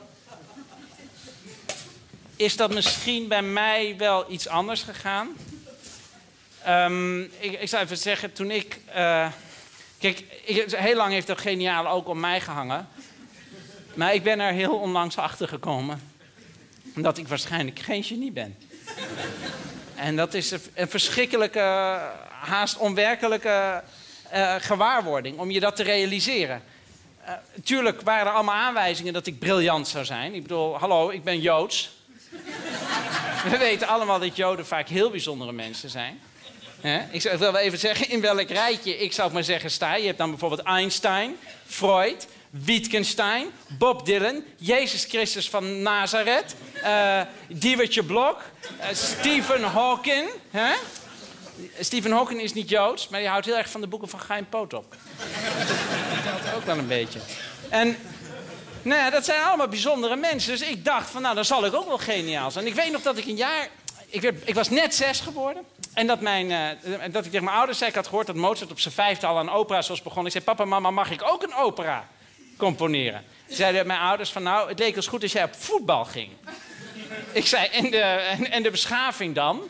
Is dat misschien bij mij wel iets anders gegaan? Um, ik, ik zou even zeggen, toen ik... Uh, kijk, ik, heel lang heeft dat geniaal ook om mij gehangen. Maar ik ben er heel onlangs achter gekomen dat ik waarschijnlijk geen genie ben. En dat is een, een verschrikkelijke, haast onwerkelijke uh, gewaarwording om je dat te realiseren. Uh, tuurlijk waren er allemaal aanwijzingen dat ik briljant zou zijn. Ik bedoel, hallo, ik ben Joods. We weten allemaal dat Joden vaak heel bijzondere mensen zijn. He? Ik wil wel even zeggen in welk rijtje ik zou maar zeggen sta. Je hebt dan bijvoorbeeld Einstein, Freud, Wittgenstein, Bob Dylan, Jezus Christus van Nazareth, uh, Diewertje Blok, uh, Stephen Hawking. He? Stephen Hawking is niet Joods, maar die houdt heel erg van de boeken van Chaim Potop. Dat telt ook wel een beetje. En nou ja, dat zijn allemaal bijzondere mensen. Dus ik dacht van, nou, dan zal ik ook wel geniaal zijn. En ik weet nog dat ik een jaar... Ik, werd, ik was net zes geworden. En dat, mijn, uh, dat ik tegen mijn ouders zei... Ik had gehoord dat Mozart op zijn vijfde al aan opera's was begonnen. Ik zei, papa, mama, mag ik ook een opera componeren? Zeiden mijn ouders van, nou, het leek ons goed als jij op voetbal ging. Ik zei, en de, en, en de beschaving dan?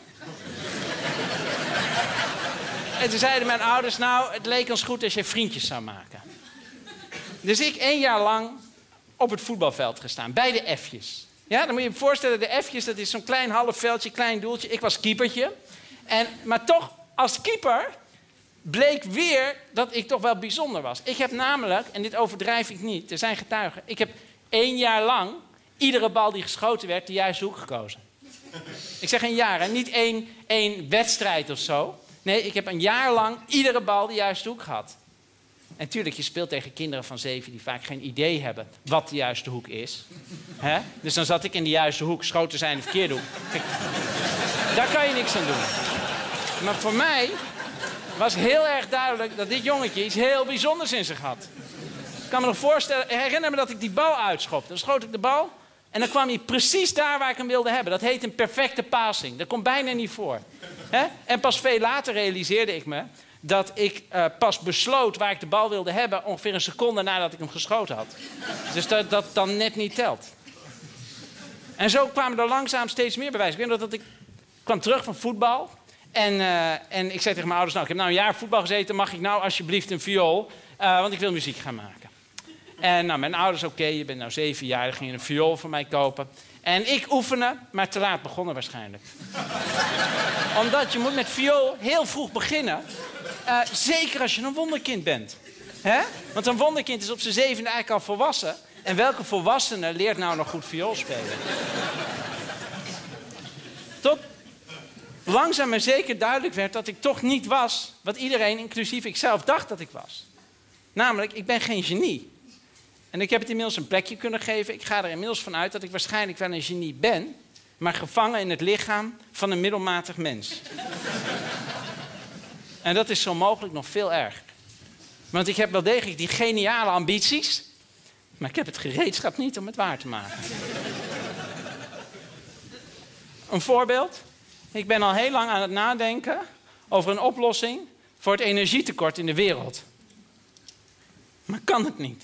En toen zeiden mijn ouders, nou, het leek ons goed als je vriendjes zou maken. Dus ik één jaar lang op het voetbalveld gestaan, bij de F'jes. Ja, dan moet je je voorstellen, de F'jes, dat is zo'n klein half veldje, klein doeltje. Ik was keepertje. En, maar toch, als keeper bleek weer dat ik toch wel bijzonder was. Ik heb namelijk, en dit overdrijf ik niet, er zijn getuigen. Ik heb één jaar lang iedere bal die geschoten werd de juiste hoek gekozen. Ik zeg een jaar, hè? Niet één, één wedstrijd of zo. Nee, ik heb een jaar lang iedere bal de juiste hoek gehad. En natuurlijk, je speelt tegen kinderen van zeven die vaak geen idee hebben wat de juiste hoek is. He? Dus dan zat ik in de juiste hoek, schoten zijn de verkeerde hoek. Kijk, daar kan je niks aan doen. Maar voor mij was heel erg duidelijk dat dit jongetje iets heel bijzonders in zich had. Ik kan me nog voorstellen, herinner me dat ik die bal uitschopte. Dan schoot ik de bal en dan kwam hij precies daar waar ik hem wilde hebben. Dat heet een perfecte passing. Dat komt bijna niet voor. He? En pas veel later realiseerde ik me dat ik uh, pas besloot waar ik de bal wilde hebben ongeveer een seconde nadat ik hem geschoten had. Dus dat dat dan net niet telt. En zo kwamen er langzaam steeds meer bewijzen. Ik weet nog dat ik kwam terug van voetbal. En, uh, en ik zei tegen mijn ouders, nou, ik heb nou een jaar voetbal gezeten. Mag ik nou alsjeblieft een viool? Uh, want ik wil muziek gaan maken. En nou, mijn ouders, oké, okay, je bent nou zeven jaar. Dan gingen een viool voor mij kopen. En ik oefenen, maar te laat begonnen waarschijnlijk. Omdat je moet met viool heel vroeg beginnen. Uh, zeker als je een wonderkind bent. Hè? Want een wonderkind is op zijn zevende eigenlijk al volwassen. En welke volwassene leert nou nog goed viool spelen? Tot langzaam maar zeker duidelijk werd dat ik toch niet was wat iedereen, inclusief ikzelf, dacht dat ik was. Namelijk, ik ben geen genie. En ik heb het inmiddels een plekje kunnen geven. Ik ga er inmiddels van uit dat ik waarschijnlijk wel een genie ben, maar gevangen in het lichaam van een middelmatig mens. En dat is zo mogelijk nog veel erger. Want ik heb wel degelijk die geniale ambities, maar ik heb het gereedschap niet om het waar te maken. Een voorbeeld. Ik ben al heel lang aan het nadenken over een oplossing voor het energietekort in de wereld. Maar kan het niet.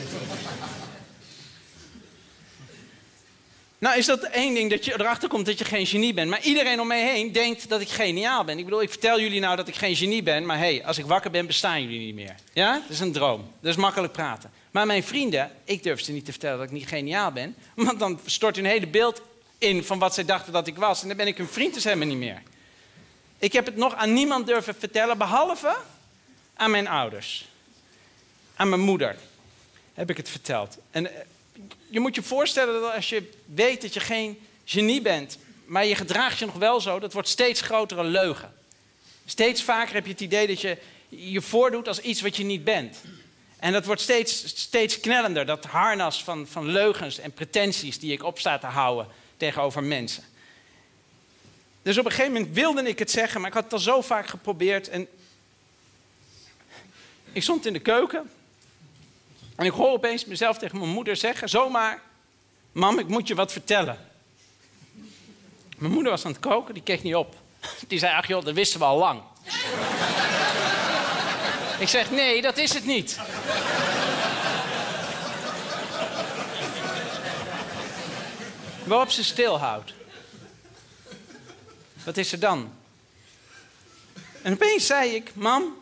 Nou is dat één ding, dat je erachter komt dat je geen genie bent. Maar iedereen om mij heen denkt dat ik geniaal ben. Ik bedoel, ik vertel jullie nou dat ik geen genie ben. Maar hé, hey, als ik wakker ben, bestaan jullie niet meer. Ja? Dat is een droom. Dat is makkelijk praten. Maar mijn vrienden, ik durf ze niet te vertellen dat ik niet geniaal ben. Want dan stort hun hele beeld in van wat zij dachten dat ik was. En dan ben ik hun vriend dus helemaal niet meer. Ik heb het nog aan niemand durven vertellen, behalve aan mijn ouders. Aan mijn moeder heb ik het verteld. En je moet je voorstellen dat als je weet dat je geen genie bent, maar je gedraagt je nog wel zo, dat wordt steeds grotere leugen. Steeds vaker heb je het idee dat je je voordoet als iets wat je niet bent. En dat wordt steeds, steeds knellender, dat harnas van, van leugens en pretenties die ik op sta te houden tegenover mensen. Dus op een gegeven moment wilde ik het zeggen, maar ik had het al zo vaak geprobeerd. En ik stond in de keuken en ik hoor opeens mezelf tegen mijn moeder zeggen, zomaar, mam, ik moet je wat vertellen. Mijn moeder was aan het koken, die keek niet op. Die zei, ach joh, dat wisten we al lang. Ik zeg, nee, dat is het niet. Waarop ze stilhoudt. Wat is er dan? En opeens zei ik, mam,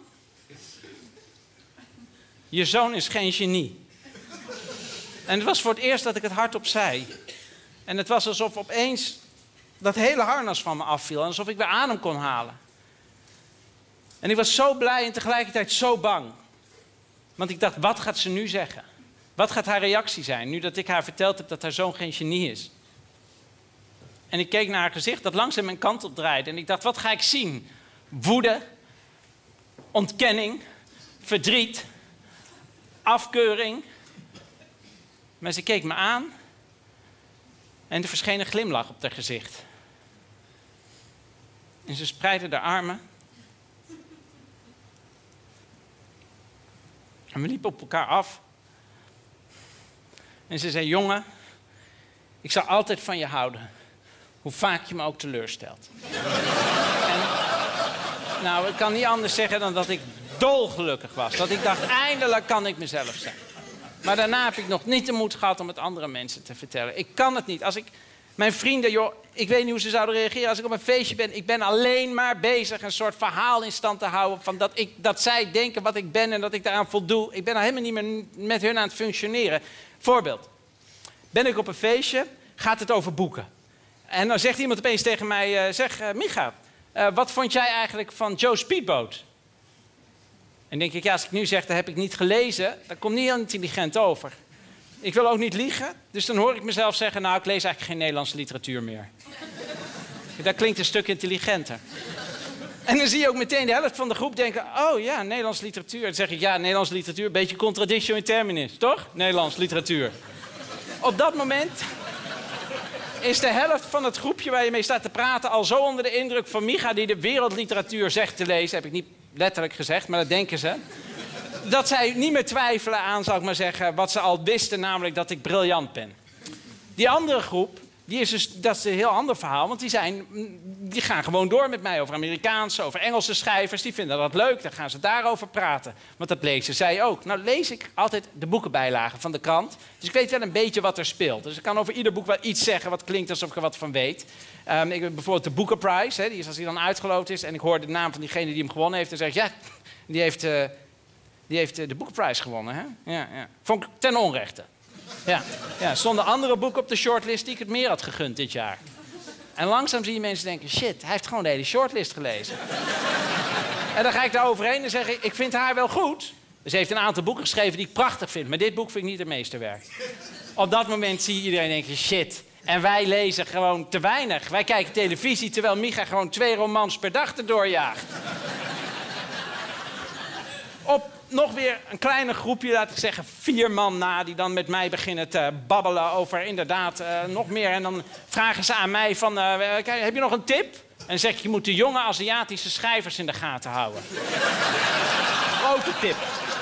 je zoon is geen genie. En het was voor het eerst dat ik het hardop zei. En het was alsof opeens dat hele harnas van me afviel. En alsof ik weer adem kon halen. En ik was zo blij en tegelijkertijd zo bang. Want ik dacht, wat gaat ze nu zeggen? Wat gaat haar reactie zijn, nu dat ik haar verteld heb dat haar zoon geen genie is? En ik keek naar haar gezicht dat langzaam mijn kant op draaide. En ik dacht, wat ga ik zien? Woede, ontkenning, verdriet, afkeuring. Maar ze keek me aan en er verscheen een glimlach op haar gezicht. En ze spreidde haar armen. En we liepen op elkaar af. En ze zei, jongen, ik zal altijd van je houden. Hoe vaak je me ook teleurstelt. En, nou, ik kan niet anders zeggen dan dat ik dolgelukkig was. Dat ik dacht, eindelijk kan ik mezelf zijn. Maar daarna heb ik nog niet de moed gehad om het andere mensen te vertellen. Ik kan het niet. Als ik, mijn vrienden, joh, ik weet niet hoe ze zouden reageren als ik op een feestje ben. Ik ben alleen maar bezig een soort verhaal in stand te houden. Van dat, ik, dat zij denken wat ik ben en dat ik daaraan voldoe. Ik ben al helemaal niet meer met hun aan het functioneren. Voorbeeld. Ben ik op een feestje, gaat het over boeken. En dan zegt iemand opeens tegen mij, uh, zeg uh, Micha, uh, wat vond jij eigenlijk van Joe Speedboat? En denk ik, ja, als ik nu zeg, dat heb ik niet gelezen, dat komt niet heel intelligent over. Ik wil ook niet liegen, dus dan hoor ik mezelf zeggen, nou, ik lees eigenlijk geen Nederlandse literatuur meer. Dat klinkt een stuk intelligenter. En dan zie je ook meteen de helft van de groep denken, oh ja, Nederlandse literatuur. Dan zeg ik, ja, Nederlandse literatuur, een beetje contradictio in terminis, toch? Nederlandse literatuur. Op dat moment is de helft van het groepje waar je mee staat te praten al zo onder de indruk van Micha, die de wereldliteratuur zegt te lezen, heb ik niet letterlijk gezegd, maar dat denken ze, dat zij niet meer twijfelen aan, zou ik maar zeggen, wat ze al wisten, namelijk dat ik briljant ben. Die andere groep, die is dus, dat is een heel ander verhaal, want die, zijn, die gaan gewoon door met mij over Amerikaanse, over Engelse schrijvers. Die vinden dat leuk, dan gaan ze daarover praten. Want dat lezen zij ook. Nou lees ik altijd de boekenbijlagen van de krant, dus ik weet wel een beetje wat er speelt. Dus ik kan over ieder boek wel iets zeggen wat klinkt alsof ik er wat van weet. Um, ik heb bijvoorbeeld de Booker Prize, hè, die is, als die dan uitgeloot is en ik hoor de naam van diegene die hem gewonnen heeft, dan zeg ik, ja, die heeft, uh, die heeft uh, de Booker Prize gewonnen. Hè? Ja, ja. Vond ik ten onrechte. Ja, ja, stonden andere boeken op de shortlist die ik het meer had gegund dit jaar. En langzaam zie je mensen denken, shit, hij heeft gewoon de hele shortlist gelezen. En dan ga ik daar overheen en zeg ik, ik vind haar wel goed. Dus ze heeft een aantal boeken geschreven die ik prachtig vind, maar dit boek vind ik niet het meesterwerk. Op dat moment zie je iedereen denken, shit. En wij lezen gewoon te weinig. Wij kijken televisie terwijl Micha gewoon twee romans per dag erdoor jaagt. Op nog weer een kleiner groepje, laat ik zeggen vier man na, die dan met mij beginnen te babbelen over inderdaad uh, nog meer. En dan vragen ze aan mij van, uh, heb je nog een tip? En dan zeg ik, je moet de jonge Aziatische schrijvers in de gaten houden. Grote tip.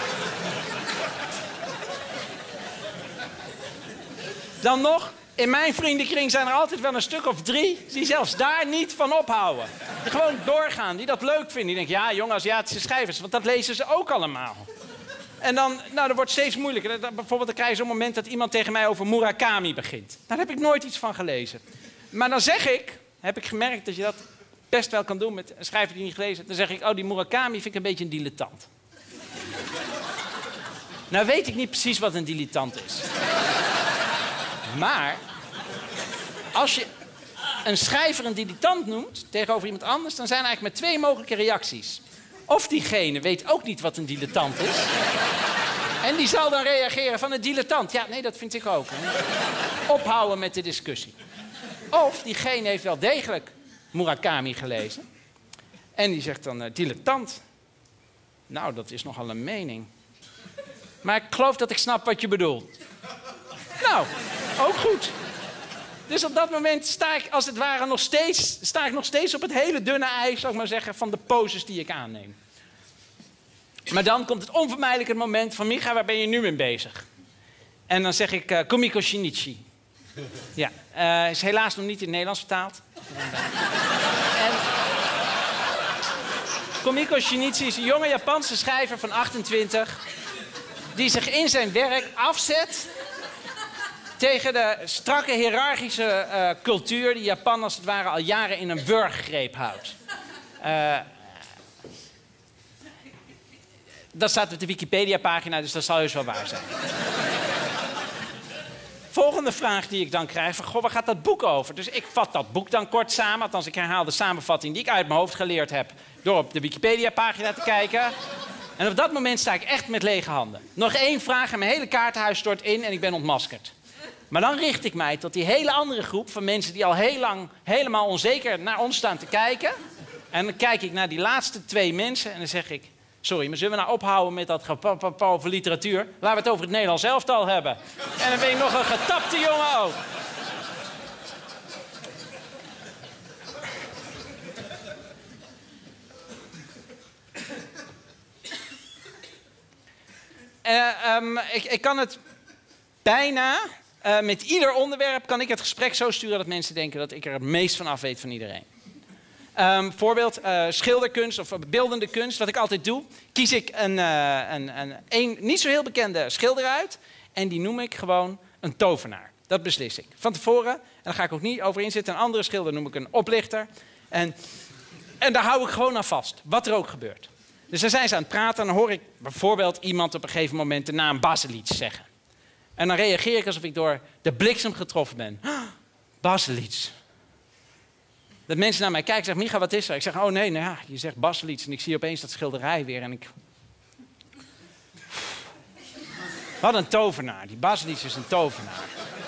Dan nog, in mijn vriendenkring zijn er altijd wel een stuk of drie die zelfs daar niet van ophouden. Die gewoon doorgaan, die dat leuk vinden. Die denken, ja, jonge Aziatische schrijvers, want dat lezen ze ook allemaal. En dan, nou, dat wordt steeds moeilijker. Bijvoorbeeld, dan krijg je zo'n moment dat iemand tegen mij over Murakami begint. Daar heb ik nooit iets van gelezen. Maar dan zeg ik, heb ik gemerkt dat je dat best wel kan doen met een schrijver die niet gelezen heeft. Dan zeg ik, oh, die Murakami vind ik een beetje een dilettant. Nou weet ik niet precies wat een dilettant is. Maar als je een schrijver een dilettant noemt tegenover iemand anders, dan zijn er eigenlijk maar twee mogelijke reacties. Of diegene weet ook niet wat een dilettant is. En die zal dan reageren van een dilettant. Ja, nee, dat vind ik ook. Hè. Ophouden met de discussie. Of diegene heeft wel degelijk Murakami gelezen. En die zegt dan, uh, dilettant. Nou, dat is nogal een mening. Maar ik geloof dat ik snap wat je bedoelt. Nou, ook goed. Dus op dat moment sta ik als het ware nog steeds, sta ik nog steeds op het hele dunne ijs, zou ik maar zeggen, van de poses die ik aanneem. Maar dan komt het onvermijdelijke moment van Micha, waar ben je nu mee bezig? En dan zeg ik uh, Kumiko Shinichi. Ja, uh, is helaas nog niet in het Nederlands vertaald. En Kumiko Shinichi is een jonge Japanse schrijver van achtentwintig... die zich in zijn werk afzet tegen de strakke hiërarchische uh, cultuur die Japan als het ware al jaren in een wurggreep houdt. Uh, dat staat op de Wikipedia-pagina, dus dat zal heus wel waar zijn. Volgende vraag die ik dan krijg, van, goh, waar gaat dat boek over? Dus ik vat dat boek dan kort samen, althans ik herhaal de samenvatting die ik uit mijn hoofd geleerd heb door op de Wikipedia-pagina te kijken. En op dat moment sta ik echt met lege handen. Nog één vraag en mijn hele kaartenhuis stort in en ik ben ontmaskerd. Maar dan richt ik mij tot die hele andere groep van mensen die al heel lang helemaal onzeker naar ons staan te kijken. En dan kijk ik naar die laatste twee mensen en dan zeg ik, sorry, maar zullen we nou ophouden met dat gepapapa over literatuur? Laten we het over het Nederlands elftal hebben. En dan ben ik nog een getapte jongen ook. Uh, um, ik, ik kan het bijna, uh, met ieder onderwerp kan ik het gesprek zo sturen dat mensen denken dat ik er het meest van af weet van iedereen. Um, voorbeeld, uh, schilderkunst of beeldende kunst. Wat ik altijd doe, kies ik een, uh, een, een, een niet zo heel bekende schilder uit. En die noem ik gewoon een tovenaar. Dat beslis ik. Van tevoren, en daar ga ik ook niet over inzitten. Een andere schilder noem ik een oplichter. En, en daar hou ik gewoon aan vast, wat er ook gebeurt. Dus dan zijn ze aan het praten en dan hoor ik bijvoorbeeld iemand op een gegeven moment de naam Baselitz zeggen. En dan reageer ik alsof ik door de bliksem getroffen ben. Oh, Baselitz. Dat mensen naar mij kijken en zeggen, Micha, wat is er? Ik zeg, oh nee, nou ja, je zegt Baselitz en ik zie opeens dat schilderij weer. En ik... Wat een tovenaar. Die Baselitz is een tovenaar.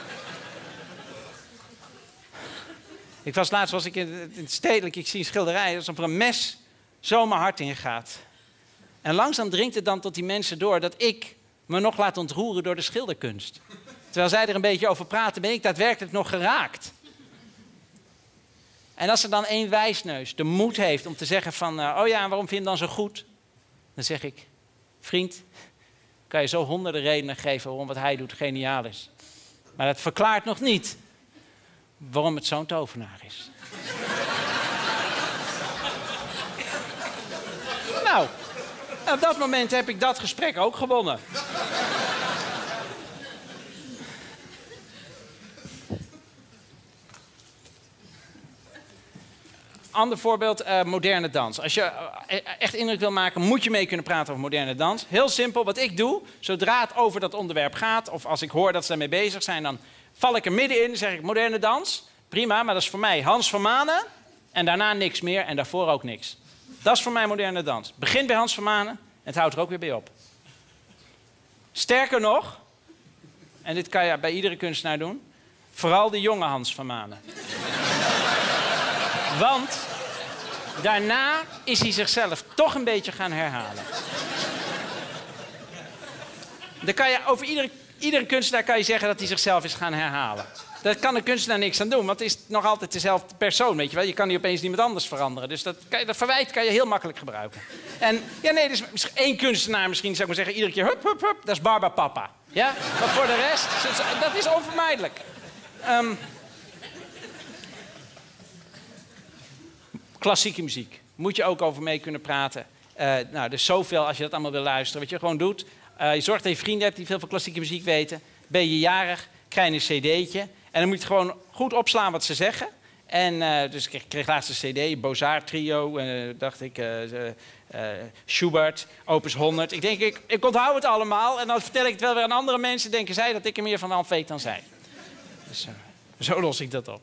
Ik was laatst was ik in het stedelijk, ik zie een schilderij, alsof er een mes zo mijn hart in gaat. En langzaam dringt het dan tot die mensen door dat ik me nog laat ontroeren door de schilderkunst. Terwijl zij er een beetje over praten, ben ik daadwerkelijk nog geraakt. En als er dan één wijsneus de moed heeft om te zeggen van, uh, oh ja, waarom vind je hem dan zo goed? Dan zeg ik, vriend, kan je zo honderden redenen geven waarom wat hij doet geniaal is. Maar dat verklaart nog niet waarom het zo'n tovenaar is. Nou, op dat moment heb ik dat gesprek ook gewonnen. Ander voorbeeld, uh, moderne dans. Als je uh, echt indruk wil maken, moet je mee kunnen praten over moderne dans. Heel simpel, wat ik doe, zodra het over dat onderwerp gaat, of als ik hoor dat ze daarmee bezig zijn, dan val ik er middenin, zeg ik moderne dans. Prima, maar dat is voor mij Hans van Manen en daarna niks meer en daarvoor ook niks. Dat is voor mij moderne dans. Begint bij Hans van Manen en het houdt er ook weer bij op. Sterker nog, en dit kan je bij iedere kunstenaar doen, vooral de jonge Hans van Manen. Want daarna is hij zichzelf toch een beetje gaan herhalen. Dan kan je, over iedere, iedere kunstenaar kan je zeggen dat hij zichzelf is gaan herhalen. Daar kan een kunstenaar niks aan doen, want het is nog altijd dezelfde persoon, weet je wel. Je kan niet opeens iemand anders veranderen. Dus dat, kan je, dat verwijt kan je heel makkelijk gebruiken. En ja, nee, dus één kunstenaar misschien, zou ik maar zeggen, iedere keer hup, hup, hup, dat is Barba Papa. Ja? Maar voor de rest, dat is onvermijdelijk. Um, Klassieke muziek. Moet je ook over mee kunnen praten. Uh, nou, dus zoveel als je dat allemaal wil luisteren. Wat je gewoon doet. Uh, je zorgt dat je vrienden hebt die veel van klassieke muziek weten. Ben je jarig, krijg je een cd'tje. En dan moet je het gewoon goed opslaan wat ze zeggen. En uh, dus ik kreeg laatst een cd, Bozart Trio. En uh, dacht ik, uh, uh, uh, Schubert, Opus honderd. Ik denk, ik, ik onthoud het allemaal. En dan vertel ik het wel weer aan andere mensen. Denken zij dat ik er meer van af weet dan zij. Dus uh, zo los ik dat op.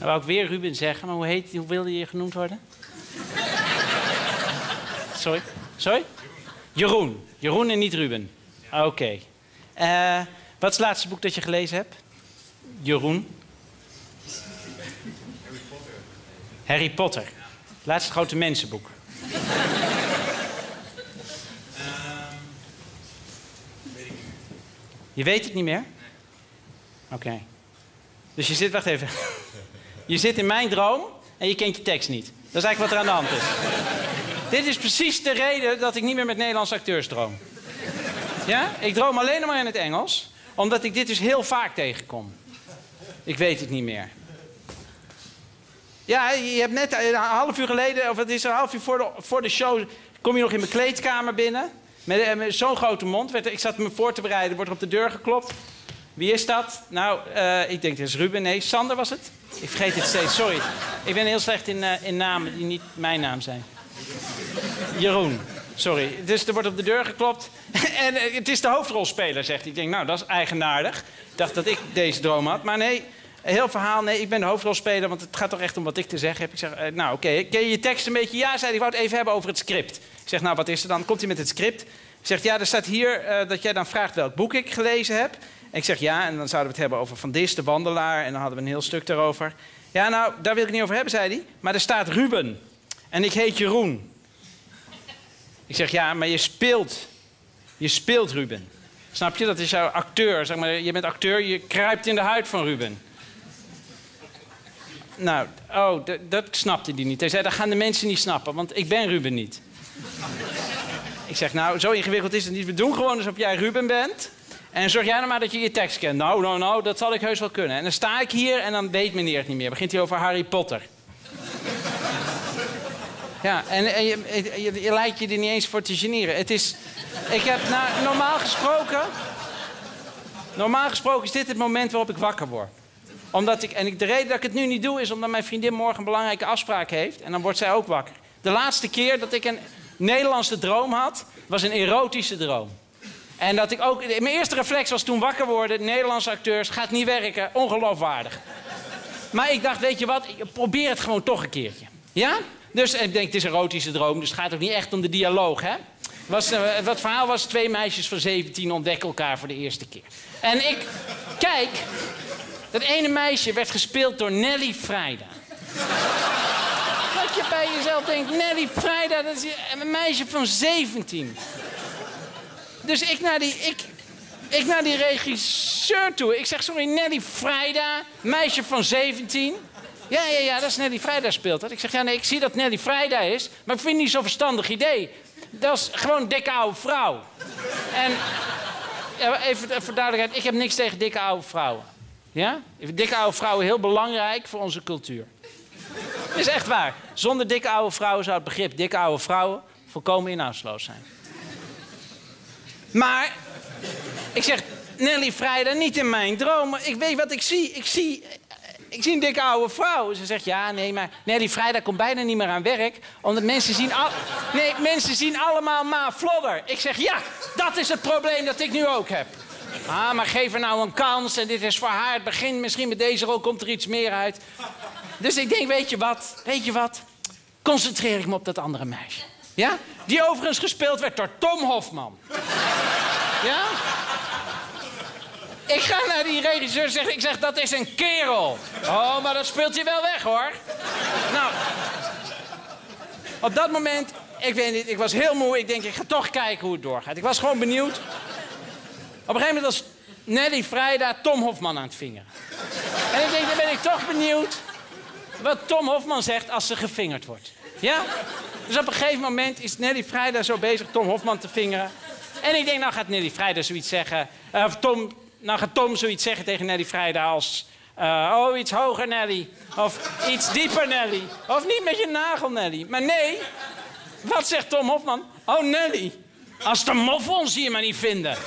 wou ik weer Ruben zeggen, maar hoe, heet, hoe wilde je genoemd worden? Sorry? Sorry? Jeroen. Jeroen en niet Ruben. Oké. Okay. Uh, wat is het laatste boek dat je gelezen hebt? Jeroen. Harry Potter. Harry Potter. Het laatste grote mensenboek. Um, weet ik niet. Je weet het niet meer? Oké. Okay. Dus je zit, wacht even. Je zit in mijn droom en je kent je tekst niet. Dat is eigenlijk wat er aan de hand is. Dit is precies de reden dat ik niet meer met Nederlandse acteurs droom. Ja? Ik droom alleen maar in het Engels, omdat ik dit dus heel vaak tegenkom. Ik weet het niet meer. Ja, je hebt net een half uur geleden, of het is een half uur voor de, voor de show, kom je nog in mijn kleedkamer binnen. Met, met zo'n grote mond. Ik zat me voor te bereiden, wordt er op de deur geklopt. Wie is dat? Nou, uh, ik denk dat is Ruben. Nee, Sander was het? Ik vergeet het steeds, sorry. Ik ben heel slecht in, uh, in namen die niet mijn naam zijn. Jeroen, sorry. Dus er wordt op de deur geklopt. En uh, het is de hoofdrolspeler, zegt hij. Ik denk, nou, dat is eigenaardig. Ik dacht dat ik deze droom had. Maar nee, een heel verhaal. Nee, ik ben de hoofdrolspeler, want het gaat toch echt om wat ik te zeggen heb. Ik zeg, uh, nou, oké. Okay. Ken je je tekst een beetje? Ja, zei hij. Ik wou het even hebben over het script. Ik zeg, nou, wat is er dan? Komt hij met het script. Hij zegt, ja, er staat hier uh, dat jij dan vraagt welk boek ik gelezen heb. En ik zeg, ja, en dan zouden we het hebben over Van Dis, de wandelaar. En dan hadden we een heel stuk daarover. Ja, nou, daar wil ik het niet over hebben, zei hij. Maar er staat Ruben. En ik heet Jeroen. Ik zeg, ja, maar je speelt. Je speelt Ruben. Snap je? Dat is jouw acteur. Zeg maar, je bent acteur, je kruipt in de huid van Ruben. Nou, oh, dat snapte hij niet. Hij zei, dat gaan de mensen niet snappen, want ik ben Ruben niet. Ik zeg, nou, zo ingewikkeld is het niet. We doen gewoon alsof jij Ruben bent. En zorg jij nou maar dat je je tekst kent. Nou, nou, nou, dat zal ik heus wel kunnen. En dan sta ik hier en dan weet meneer het niet meer. Begint hij over Harry Potter. Ja, en, en je, je, je lijkt je er niet eens voor te generen. Het is... Ik heb, nou, normaal gesproken... Normaal gesproken is dit het moment waarop ik wakker word. Omdat ik... En ik, de reden dat ik het nu niet doe is omdat mijn vriendin morgen een belangrijke afspraak heeft. En dan wordt zij ook wakker. De laatste keer dat ik een Nederlandse droom had, was een erotische droom. En dat ik ook... Mijn eerste reflex was toen wakker worden. Nederlandse acteurs, gaat niet werken. Ongeloofwaardig. Maar ik dacht, weet je wat? Ik probeer het gewoon toch een keertje. Ja? Dus ik denk, het is een erotische droom. Dus het gaat ook niet echt om de dialoog, hè? Was, uh, wat verhaal was, twee meisjes van zeventien ontdekken elkaar voor de eerste keer. En ik... Kijk... Dat ene meisje werd gespeeld door Nelly Vrijda. Dat je bij jezelf denkt, Nelly Vrijda, dat is een meisje van zeventien. Dus ik naar die, ik, ik naar die regisseur toe. Ik zeg, sorry, Nelly Vrijda, meisje van zeventien. Ja, ja, ja, dat is Nelly Vrijda speelt dat. Ik zeg, ja, nee, ik zie dat Nelly Vrijda is, maar ik vind het niet zo'n verstandig idee. Dat is gewoon een dikke oude vrouw. En ja, even voor duidelijkheid, ik heb niks tegen dikke oude vrouwen. Ja? Dikke oude vrouwen heel belangrijk voor onze cultuur. Dat is echt waar. Zonder dikke oude vrouwen zou het begrip dikke oude vrouwen volkomen inhoudsloos zijn. Maar, ik zeg, Nelly Vrijda, niet in mijn droom. Ik weet wat ik zie. Ik zie, ik zie een dikke oude vrouw. Ze zegt, ja, nee, maar Nelly Vrijda komt bijna niet meer aan werk. Omdat mensen zien, al, nee, mensen zien allemaal Ma Flodder. Ik zeg, ja, dat is het probleem dat ik nu ook heb. Ah, maar geef haar nou een kans en dit is voor haar het begin. Misschien met deze rol komt er iets meer uit. Dus ik denk, weet je wat, weet je wat? Concentreer ik me op dat andere meisje. Ja? Die overigens gespeeld werd door Tom Hofman. Ja? Ik ga naar die regisseur en zeg, ik zeg, dat is een kerel. Oh, maar dat speelt hij wel weg, hoor. Nou, op dat moment, ik weet niet, ik was heel moe. Ik denk, ik ga toch kijken hoe het doorgaat. Ik was gewoon benieuwd. Op een gegeven moment was Nelly Vrijda Tom Hofman aan het vingeren. En ik denk, dan ben ik toch benieuwd wat Tom Hofman zegt als ze gevingerd wordt. Ja? Dus op een gegeven moment is Nelly Vrijda zo bezig Tom Hofman te vingeren. En ik denk, nou gaat Nelly Vrijda zoiets zeggen. Uh, of Tom, nou gaat Tom zoiets zeggen tegen Nelly Vrijda als... Uh, oh, iets hoger, Nelly. Of iets dieper, Nelly. Of niet met je nagel, Nelly. Maar nee, wat zegt Tom Hofman? Oh, Nelly, als de moffel zie je maar niet vinden.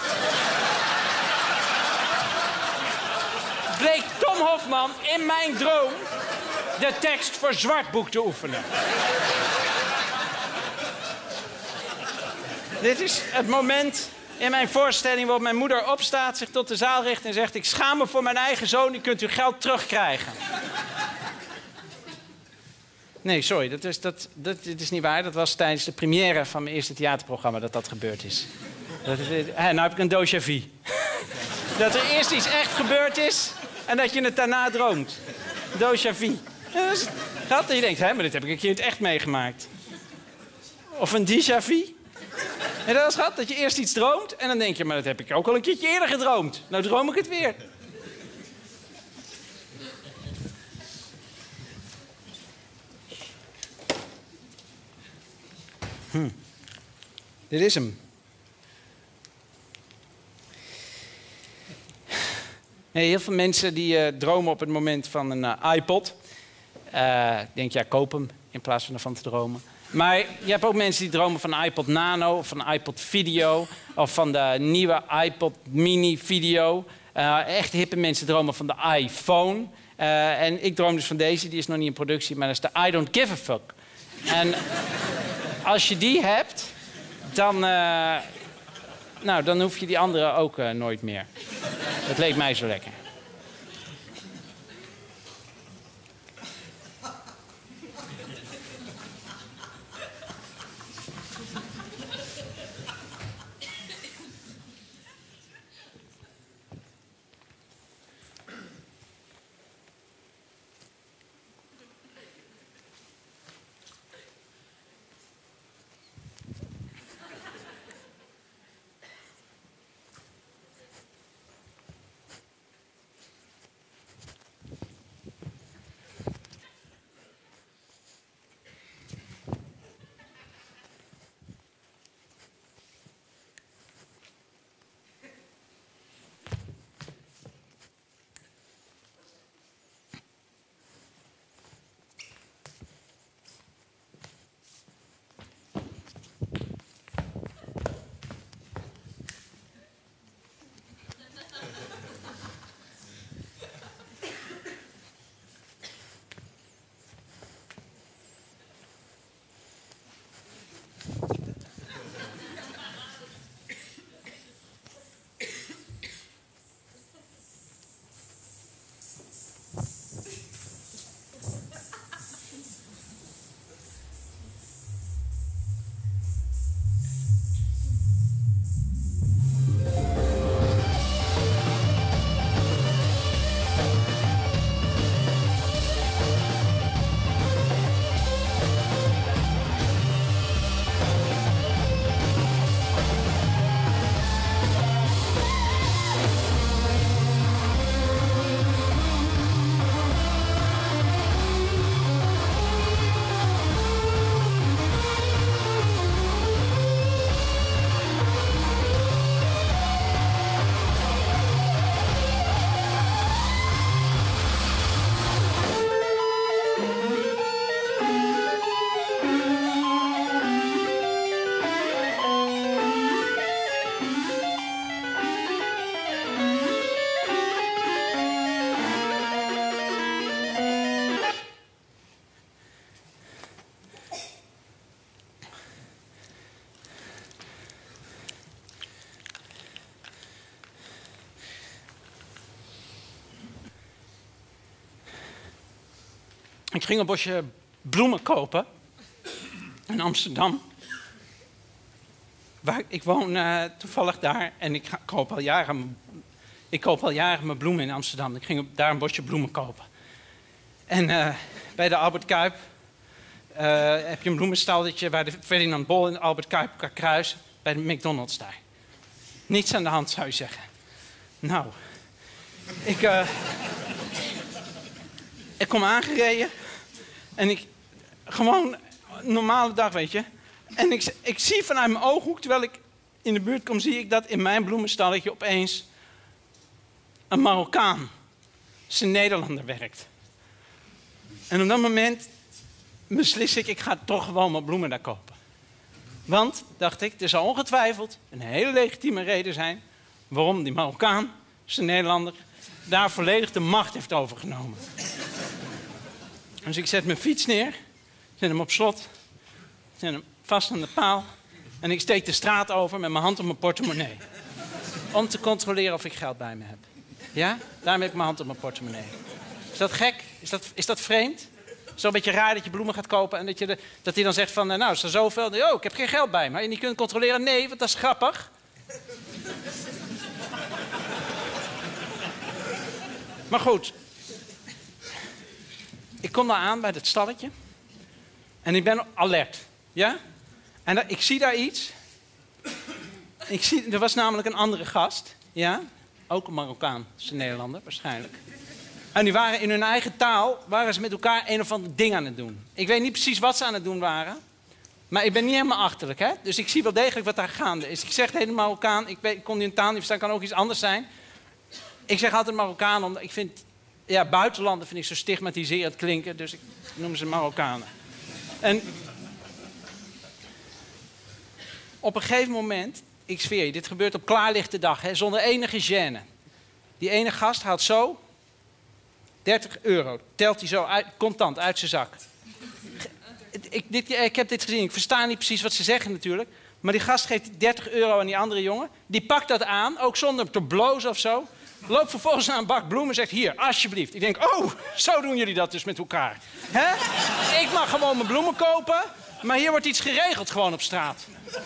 Bleek Tom Hofman in mijn droom de tekst voor Zwartboek te oefenen. Dit is het moment in mijn voorstelling waarop mijn moeder opstaat, zich tot de zaal richt en zegt... ik schaam me voor mijn eigen zoon, die kunt u geld terugkrijgen. Nee, sorry, dat is, dat, dat, dit is niet waar. Dat was tijdens de première van mijn eerste theaterprogramma dat dat gebeurd is. Dat, eh, nou heb ik een déjà vu. Dat er eerst iets echt gebeurd is en dat je het daarna droomt. Déjà vu. Ja, dat is grappig dat je denkt, hè, maar dit heb ik een keer in het echt meegemaakt. Of een déjà vu. En dat is grappig dat je eerst iets droomt en dan denk je, maar dat heb ik ook al een keertje eerder gedroomd. Nou droom ik het weer. Hm. Dit is hem. Nee, heel veel mensen die uh, dromen op het moment van een uh, iPod. Uh, ik denk, ja, koop hem in plaats van ervan te dromen. Maar je hebt ook mensen die dromen van een iPod Nano, of van een iPod Video, of van de nieuwe iPod Mini Video. Uh, echt hippe mensen dromen van de iPhone. Uh, en ik droom dus van deze, die is nog niet in productie, maar dat is de I Don't Give a Fuck. En als je die hebt, dan, uh, nou, dan hoef je die andere ook uh, nooit meer. Dat leek mij zo lekker. Ik ging een bosje bloemen kopen in Amsterdam. Waar, ik woon uh, toevallig daar en ik, ga, ik, koop al jaren, ik koop al jaren mijn bloemen in Amsterdam. Ik ging daar een bosje bloemen kopen. En uh, bij de Albert Kuip uh, heb je een bloemenstalletje waar de Ferdinand Bol en de Albert Kuip elkaar kruisen. Bij de McDonald's daar. Niets aan de hand, zou je zeggen. Nou, ik, uh, ik kom aangereden en ik, gewoon een normale dag, weet je. En ik, ik zie vanuit mijn ooghoek, terwijl ik in de buurt kom, zie ik dat in mijn bloemenstalletje opeens een Marokkaan, zijn Nederlander, werkt. En op dat moment beslis ik, ik ga toch gewoon mijn bloemen daar kopen. Want, dacht ik, er zal ongetwijfeld een hele legitieme reden zijn waarom die Marokkaan, zijn Nederlander, daar volledig de macht heeft overgenomen. Dus ik zet mijn fiets neer, zet hem op slot, zet hem vast aan de paal en ik steek de straat over met mijn hand op mijn portemonnee. Om te controleren of ik geld bij me heb. Ja? Daarom heb ik mijn hand op mijn portemonnee. Is dat gek? Is dat, is dat vreemd? Zo'n beetje raar dat je bloemen gaat kopen en dat, je de, dat hij dan zegt van, nou, is er zoveel? Oh, ik heb geen geld bij me. En je niet kunt controleren. Nee, want dat is grappig. Maar goed. Ik kom daar aan bij dat stalletje. En ik ben alert. Ja? En da, ik zie daar iets. Ik zie, er was namelijk een andere gast. Ja? Ook een Marokkaan. Dat is een Nederlander, waarschijnlijk. En die waren in hun eigen taal, waren ze met elkaar een of ander ding aan het doen. Ik weet niet precies wat ze aan het doen waren. Maar ik ben niet helemaal achterlijk, hè. Dus ik zie wel degelijk wat daar gaande is. Ik zeg tegen de Marokkaan, ik, weet, ik kon die een taal niet verstaan, kan ook iets anders zijn. Ik zeg altijd Marokkaan, omdat ik vind... Ja, buitenlanden vind ik zo stigmatiserend klinken, dus ik noem ze Marokkanen. En... Op een gegeven moment, ik zweer je, dit gebeurt op klaarlichte dag, hè, zonder enige gêne. Die ene gast haalt zo... dertig euro, telt hij zo uit, contant uit zijn zak. Ik, dit, ik heb dit gezien, ik versta niet precies wat ze zeggen natuurlijk. Maar die gast geeft dertig euro aan die andere jongen. Die pakt dat aan, ook zonder te blozen of zo. Loopt vervolgens naar een bak bloemen en zegt, hier, alsjeblieft. Ik denk, oh, zo doen jullie dat dus met elkaar. Hè? Ik mag gewoon mijn bloemen kopen, maar hier wordt iets geregeld gewoon op straat.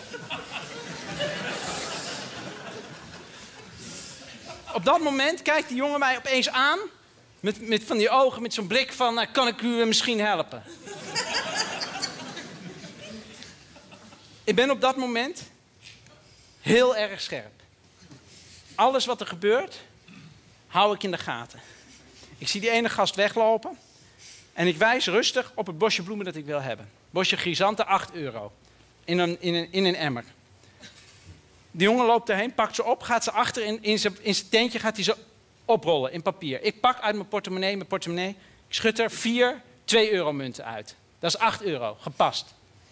Op dat moment kijkt die jongen mij opeens aan... Met, met van die ogen, met zo'n blik van, uh, kan ik u misschien helpen? Ik ben op dat moment heel erg scherp. Alles wat er gebeurt, hou ik in de gaten. Ik zie die ene gast weglopen en ik wijs rustig op het bosje bloemen dat ik wil hebben. Bosje chrysanten, acht euro. In een, in een, in een emmer. Die jongen loopt erheen, pakt ze op, gaat ze achter in, in zijn in zijn tentje, gaat hij ze oprollen in papier. Ik pak uit mijn portemonnee, mijn portemonnee, ik schud er vier twee euro munten uit. Dat is acht euro, gepast.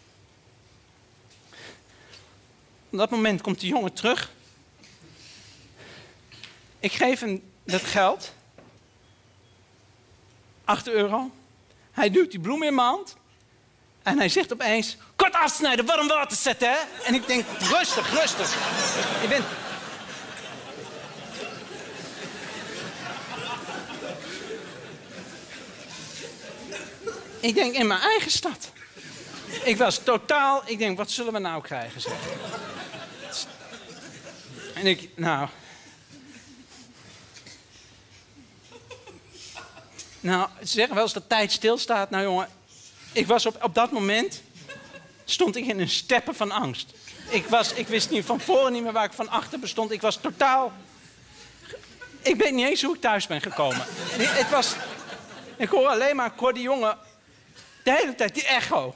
Op dat moment komt die jongen terug. Ik geef hem dat geld. acht euro. Hij duwt die bloem in mijn hand. En hij zegt opeens, kort afsnijden, warm water zetten, hè? En ik denk, rustig, rustig. Ik ben... Ik denk, in mijn eigen stad. Ik was totaal... Ik denk, wat zullen we nou krijgen, zeg. En ik, nou... Nou, ze zeggen wel eens dat tijd stilstaat. Nou, jongen, ik was op, op dat moment... stond ik in een steppen van angst. Ik, was, ik wist niet van voren niet meer waar ik van achter bestond. Ik was totaal... Ik weet niet eens hoe ik thuis ben gekomen. Het was... Ik hoor alleen maar, ik hoor die jongen... De hele tijd, die echo.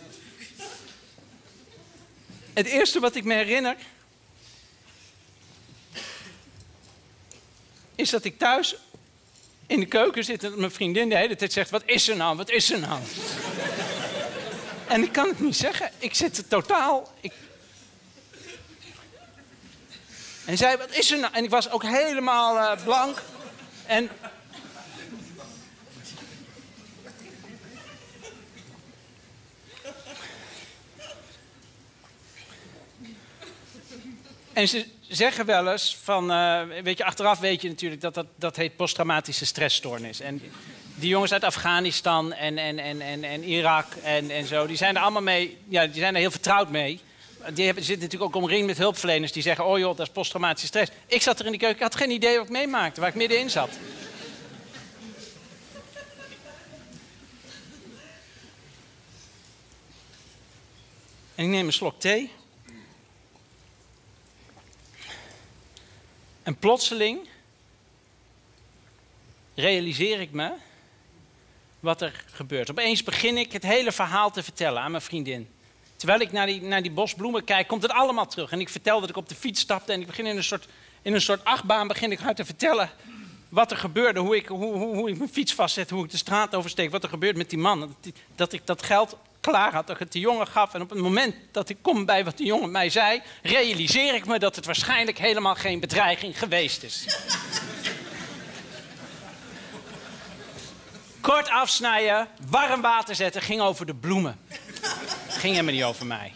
Het eerste wat ik me herinner... is dat ik thuis in de keuken zit... en mijn vriendin de hele tijd zegt... Wat is er nou, wat is er nou? En ik kan het niet zeggen. Ik zit er totaal... Ik... En zei, wat is er nou? En ik was ook helemaal uh, blank. En... En ze zeggen wel eens van, uh, weet je, achteraf weet je natuurlijk dat dat, dat heet posttraumatische stressstoornis. En die jongens uit Afghanistan en, en, en, en, en Irak en, en zo, die zijn er allemaal mee, ja, die zijn er heel vertrouwd mee. Die hebben, zitten natuurlijk ook omringd met hulpverleners die zeggen, oh joh, dat is posttraumatische stress. Ik zat er in die keuken, ik had geen idee wat ik meemaakte, waar ik middenin zat. En ik neem een slok thee. En plotseling realiseer ik me wat er gebeurt. Opeens begin ik het hele verhaal te vertellen aan mijn vriendin. Terwijl ik naar die, naar die bos bloemen kijk, komt het allemaal terug. En ik vertel dat ik op de fiets stapte en ik begin in een soort, in een soort achtbaan begin ik uit te vertellen wat er gebeurde. Hoe ik, hoe, hoe, hoe ik mijn fiets vastzet, hoe ik de straat oversteek, wat er gebeurt met die man. Dat, die, dat ik dat geld klaar had, dat ik het de jongen gaf. En op het moment dat ik kom bij wat de jongen mij zei, realiseer ik me dat het waarschijnlijk helemaal geen bedreiging geweest is. Kort afsnijden, warm water zetten, ging over de bloemen. Ging helemaal niet over mij.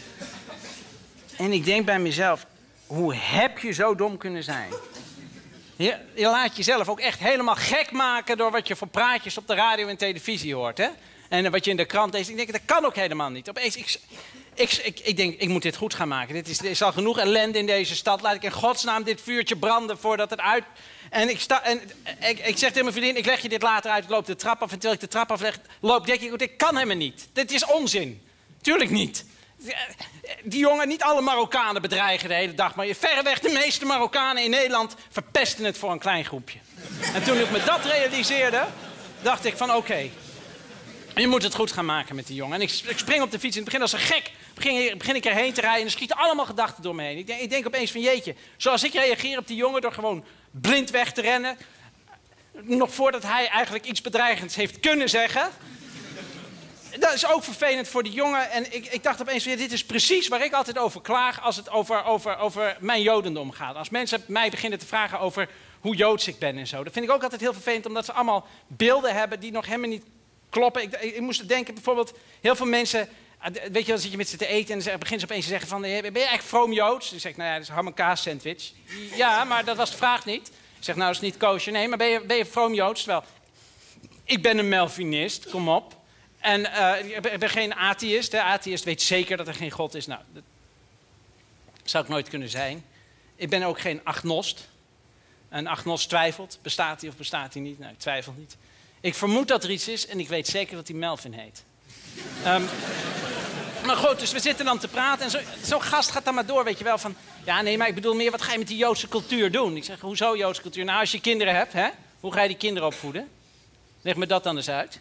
En ik denk bij mezelf, hoe heb je zo dom kunnen zijn? Je, je laat jezelf ook echt helemaal gek maken door wat je voor praatjes op de radio en televisie hoort. Hè? En wat je in de krant leest. Ik denk, dat kan ook helemaal niet. Opeens, ik, ik, ik, ik denk, ik moet dit goed gaan maken. Dit is, er is al genoeg ellende in deze stad. Laat ik in godsnaam dit vuurtje branden voordat het uit... En ik, sta, en ik, ik zeg tegen mijn vriendin, ik leg je dit later uit. Ik loop de trap af en terwijl ik de trap afleg, loop, denk ik, dit kan helemaal niet. Dit is onzin. Tuurlijk niet. Die jongen, niet alle Marokkanen bedreigen de hele dag, maar verreweg de meeste Marokkanen in Nederland verpesten het voor een klein groepje. En toen ik me dat realiseerde, dacht ik van oké, okay, je moet het goed gaan maken met die jongen. En ik, ik spring op de fiets en het begin als een gek. Begin, begin ik erheen te rijden en er schieten allemaal gedachten door me heen. Ik denk, ik denk opeens van jeetje, zoals ik reageer op die jongen door gewoon blind weg te rennen. Nog voordat hij eigenlijk iets bedreigends heeft kunnen zeggen. Dat is ook vervelend voor die jongen. En ik, ik dacht opeens, dit is precies waar ik altijd over klaag als het over, over, over mijn jodendom gaat. Als mensen mij beginnen te vragen over hoe joods ik ben en zo. Dat vind ik ook altijd heel vervelend, omdat ze allemaal beelden hebben die nog helemaal niet kloppen. Ik, ik, ik moest denken, bijvoorbeeld, heel veel mensen... Weet je, dan zit je met ze te eten en dan beginnen ze opeens te zeggen van... Ben je echt vroom joods? Dan zeg ik, nou ja, dat is ham en kaas sandwich. Ja, maar dat was de vraag niet. Ik zeg, nou, dat is niet kosher. Nee, maar ben je, ben je vroom joods? Terwijl, ik ben een Melvinist, kom op. En uh, ik ben geen atheïst. De atheïst weet zeker dat er geen God is. Nou, dat zou ik nooit kunnen zijn. Ik ben ook geen agnost. Een agnost twijfelt. Bestaat hij of bestaat hij niet? Nou, ik twijfel niet. Ik vermoed dat er iets is en ik weet zeker dat hij Melvin heet. Um, maar goed, dus we zitten dan te praten en zo'n zo gast gaat dan maar door, weet je wel, van... Ja, nee, maar ik bedoel meer, wat ga je met die Joodse cultuur doen? Ik zeg, hoezo Joodse cultuur? Nou, als je kinderen hebt, hè, hoe ga je die kinderen opvoeden? Leg me dat dan eens uit.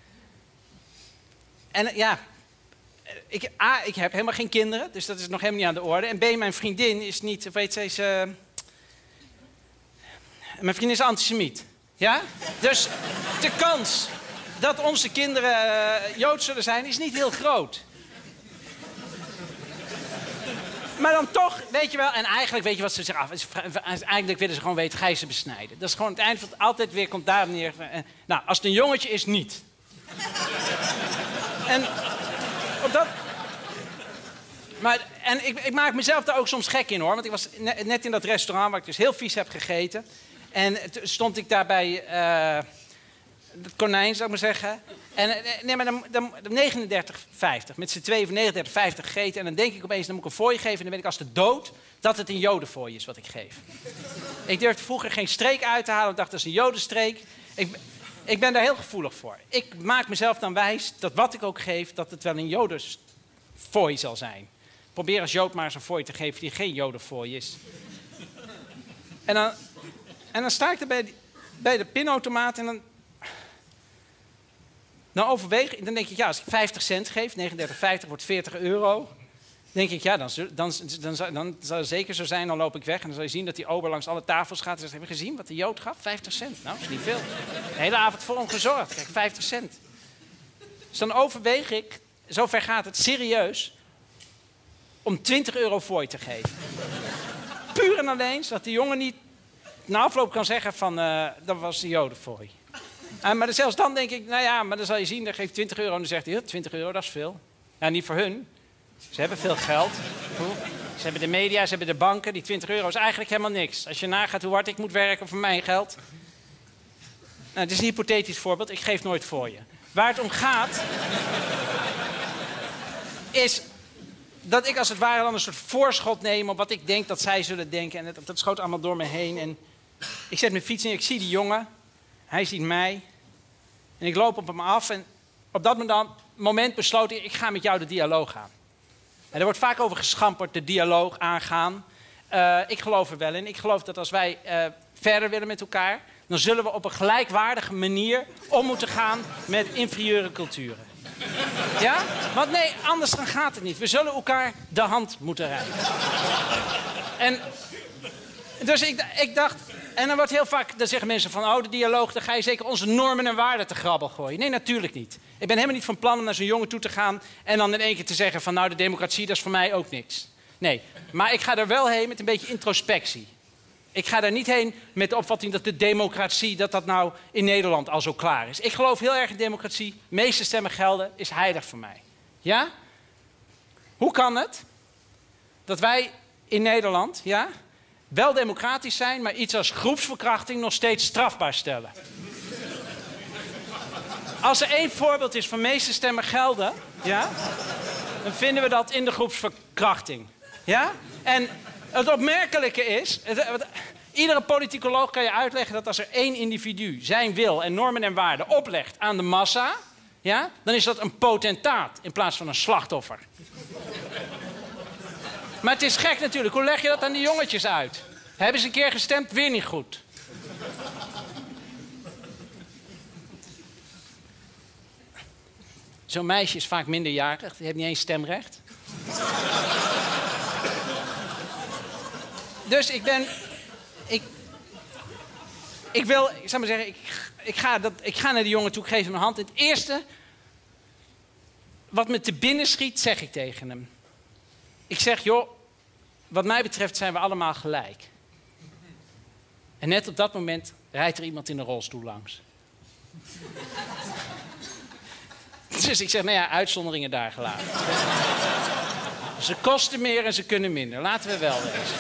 En ja, ik, A, ik heb helemaal geen kinderen, dus dat is nog helemaal niet aan de orde. En B, mijn vriendin is niet, weet ze, is, uh... mijn vriendin is antisemiet. Ja? Dus de kans dat onze kinderen uh, Joods zullen zijn, is niet heel groot. Maar dan toch, weet je wel, en eigenlijk weet je wat ze zich af... Eigenlijk willen ze gewoon weten, ga je ze besnijden. Dat is gewoon het eind van het altijd weer, komt daar neer. Nou, als het een jongetje is, niet. En op dat... Maar, en ik, ik maak mezelf daar ook soms gek in, hoor. Want ik was net in dat restaurant waar ik dus heel vies heb gegeten. En toen stond ik daar bij uh, het konijn, zou ik maar zeggen. En nee, maar dan, dan negenendertig vijftig, met z'n tweeën van negenendertig vijftig gegeten. En dan denk ik opeens, dan moet ik een fooi geven. En dan weet ik als de dood dat het een jodenfooi is wat ik geef. Ik durfde vroeger geen streek uit te halen. Ik dacht, dat is een jodenstreek. Ik, ik ben daar heel gevoelig voor. Ik maak mezelf dan wijs dat wat ik ook geef, dat het wel een jodenfooi zal zijn. Probeer als jood maar eens een fooi te geven die geen jodenfooi is. En dan, en dan sta ik er bij, die, bij de pinautomaat en dan... Dan overweeg ik, dan denk ik, ja, als ik vijftig cent geef, negenendertig vijftig wordt veertig euro. Dan denk ik, ja, dan, dan, dan, dan, dan zal het zeker zo zijn, dan loop ik weg. En dan zal je zien dat die ober langs alle tafels gaat. En zegt, heb je gezien wat de Jood gaf? vijftig cent. Nou, dat is niet veel. De hele avond voor hem gezorgd. Kijk, vijftig cent. Dus dan overweeg ik, zover gaat het, serieus, om twintig euro fooi te geven. Puur en alleen, zodat die jongen niet na afloop kan zeggen van, uh, dat was de Jodenfooi. Uh, maar zelfs dan denk ik, nou ja, maar dan zal je zien, dan geeft twintig euro en dan zegt hij, twintig euro, dat is veel. Ja, niet voor hun. Ze hebben veel geld. Ze hebben de media, ze hebben de banken. Die twintig euro is eigenlijk helemaal niks. Als je nagaat hoe hard ik moet werken voor mijn geld. Nou, het is een hypothetisch voorbeeld, ik geef nooit voor je. Waar het om gaat, is dat ik als het ware dan een soort voorschot neem op wat ik denk dat zij zullen denken. En dat, dat schoot allemaal door me heen. En ik zet mijn fiets in, ik zie die jongen. Hij ziet mij. En ik loop op hem af. En op dat moment besloot ik, ik ga met jou de dialoog aan. En er wordt vaak over geschamperd, de dialoog aangaan. Uh, ik geloof er wel in. Ik geloof dat als wij uh, verder willen met elkaar, dan zullen we op een gelijkwaardige manier om moeten gaan met inferieure culturen. Ja? Want nee, anders dan gaat het niet. We zullen elkaar de hand moeten reiken. En dus ik, ik dacht... En dan wordt heel vaak, dan zeggen mensen van, oh, de dialoog, dan ga je zeker onze normen en waarden te grabbel gooien. Nee, natuurlijk niet. Ik ben helemaal niet van plan om naar zo'n jongen toe te gaan en dan in één keer te zeggen van, nou, de democratie, dat is voor mij ook niks. Nee, maar ik ga er wel heen met een beetje introspectie. Ik ga daar niet heen met de opvatting dat de democratie, dat dat nou in Nederland al zo klaar is. Ik geloof heel erg in democratie. De meeste stemmen gelden, is heilig voor mij. Ja? Hoe kan het dat wij in Nederland, ja, wel democratisch zijn, maar iets als groepsverkrachting nog steeds strafbaar stellen. Als er één voorbeeld is van meeste stemmen gelden, ja, dan vinden we dat in de groepsverkrachting. Ja? En het opmerkelijke is, het, het, iedere politicoloog kan je uitleggen dat als er één individu zijn wil en normen en waarden oplegt aan de massa, ja, dan is dat een potentaat in plaats van een slachtoffer. Maar het is gek natuurlijk. Hoe leg je dat aan die jongetjes uit? Hebben ze een keer gestemd? Weer niet goed. Zo'n meisje is vaak minderjarig. Die heeft niet eens stemrecht. Dus ik ben... Ik, ik wil... Ik zou maar zeggen... Ik, ik, ga dat, ik ga naar die jongen toe. Ik geef hem een hand. Het eerste... wat me te binnen schiet, zeg ik tegen hem. Ik zeg, joh... Wat mij betreft zijn we allemaal gelijk. En net op dat moment rijdt er iemand in een rolstoel langs. Dus ik zeg, nou ja, uitzonderingen daar gelaten. Ze kosten meer en ze kunnen minder. Laten we wel wezen.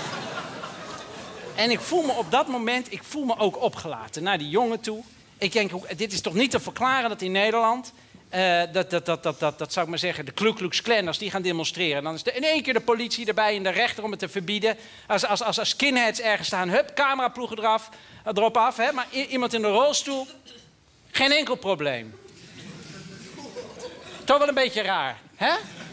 En ik voel me op dat moment, ik voel me ook opgelaten naar die jongen toe. Ik denk, dit is toch niet te verklaren dat in Nederland... Uh, dat, dat, dat, dat, dat, dat zou ik maar zeggen, de Ku Klux Klan, als die gaan demonstreren... dan is er in één keer de politie erbij en de rechter om het te verbieden. Als, als, als, als skinheads ergens staan, hup, cameraploegen eraf, erop af. Hè? Maar i- iemand in de rolstoel, geen enkel probleem. Toch wel een beetje raar, hè?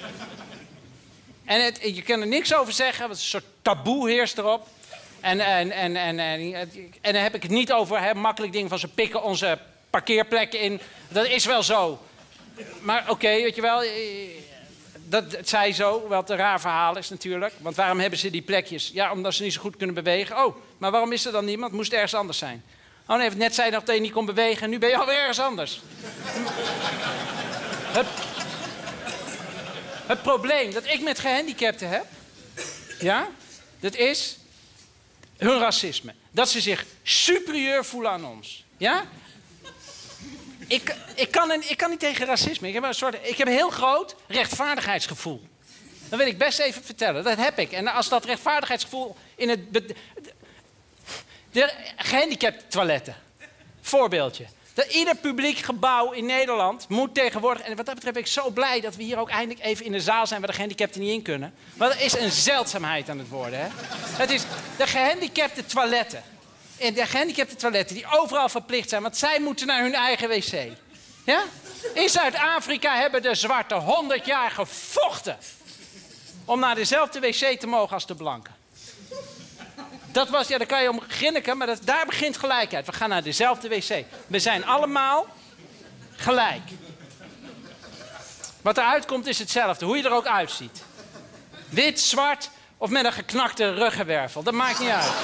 En het, je kan er niks over zeggen, want een soort taboe heerst erop. En, en, en, en, en, en dan heb ik het niet over hè, makkelijk dingen van ze pikken onze parkeerplekken in. Dat is wel zo. Maar oké, okay, weet je wel, dat, het zij zo, wat een raar verhaal is natuurlijk. Want waarom hebben ze die plekjes? Ja, omdat ze niet zo goed kunnen bewegen. Oh, maar waarom is er dan niemand? Moest ergens anders zijn. Oh nee, net zei nog dat je niet kon bewegen en nu ben je alweer ergens anders. het, het probleem dat ik met gehandicapten heb, ja, dat is hun racisme. Dat ze zich superieur voelen aan ons. Ja? Ik, ik, kan, ik kan niet tegen racisme. Ik heb een soort, ik heb een heel groot rechtvaardigheidsgevoel. Dat wil ik best even vertellen. Dat heb ik. En als dat rechtvaardigheidsgevoel in het... De gehandicapte toiletten. Voorbeeldje. Dat ieder publiek gebouw in Nederland moet tegenwoordig... En wat dat betreft ben ik zo blij dat we hier ook eindelijk even in de zaal zijn... waar de gehandicapten niet in kunnen. Maar dat is een zeldzaamheid aan het worden. Hè? Het is de gehandicapte toiletten. En de gehandicapte toiletten die overal verplicht zijn... want zij moeten naar hun eigen wc. Ja? In Zuid-Afrika hebben de zwarten honderd jaar gevochten... om naar dezelfde wc te mogen als de blanken. Dat was, ja, daar kan je om grinniken, maar dat, daar begint gelijkheid. We gaan naar dezelfde wc. We zijn allemaal gelijk. Wat eruit komt is hetzelfde, hoe je er ook uitziet. Wit, zwart of met een geknakte ruggenwervel. Dat maakt niet uit.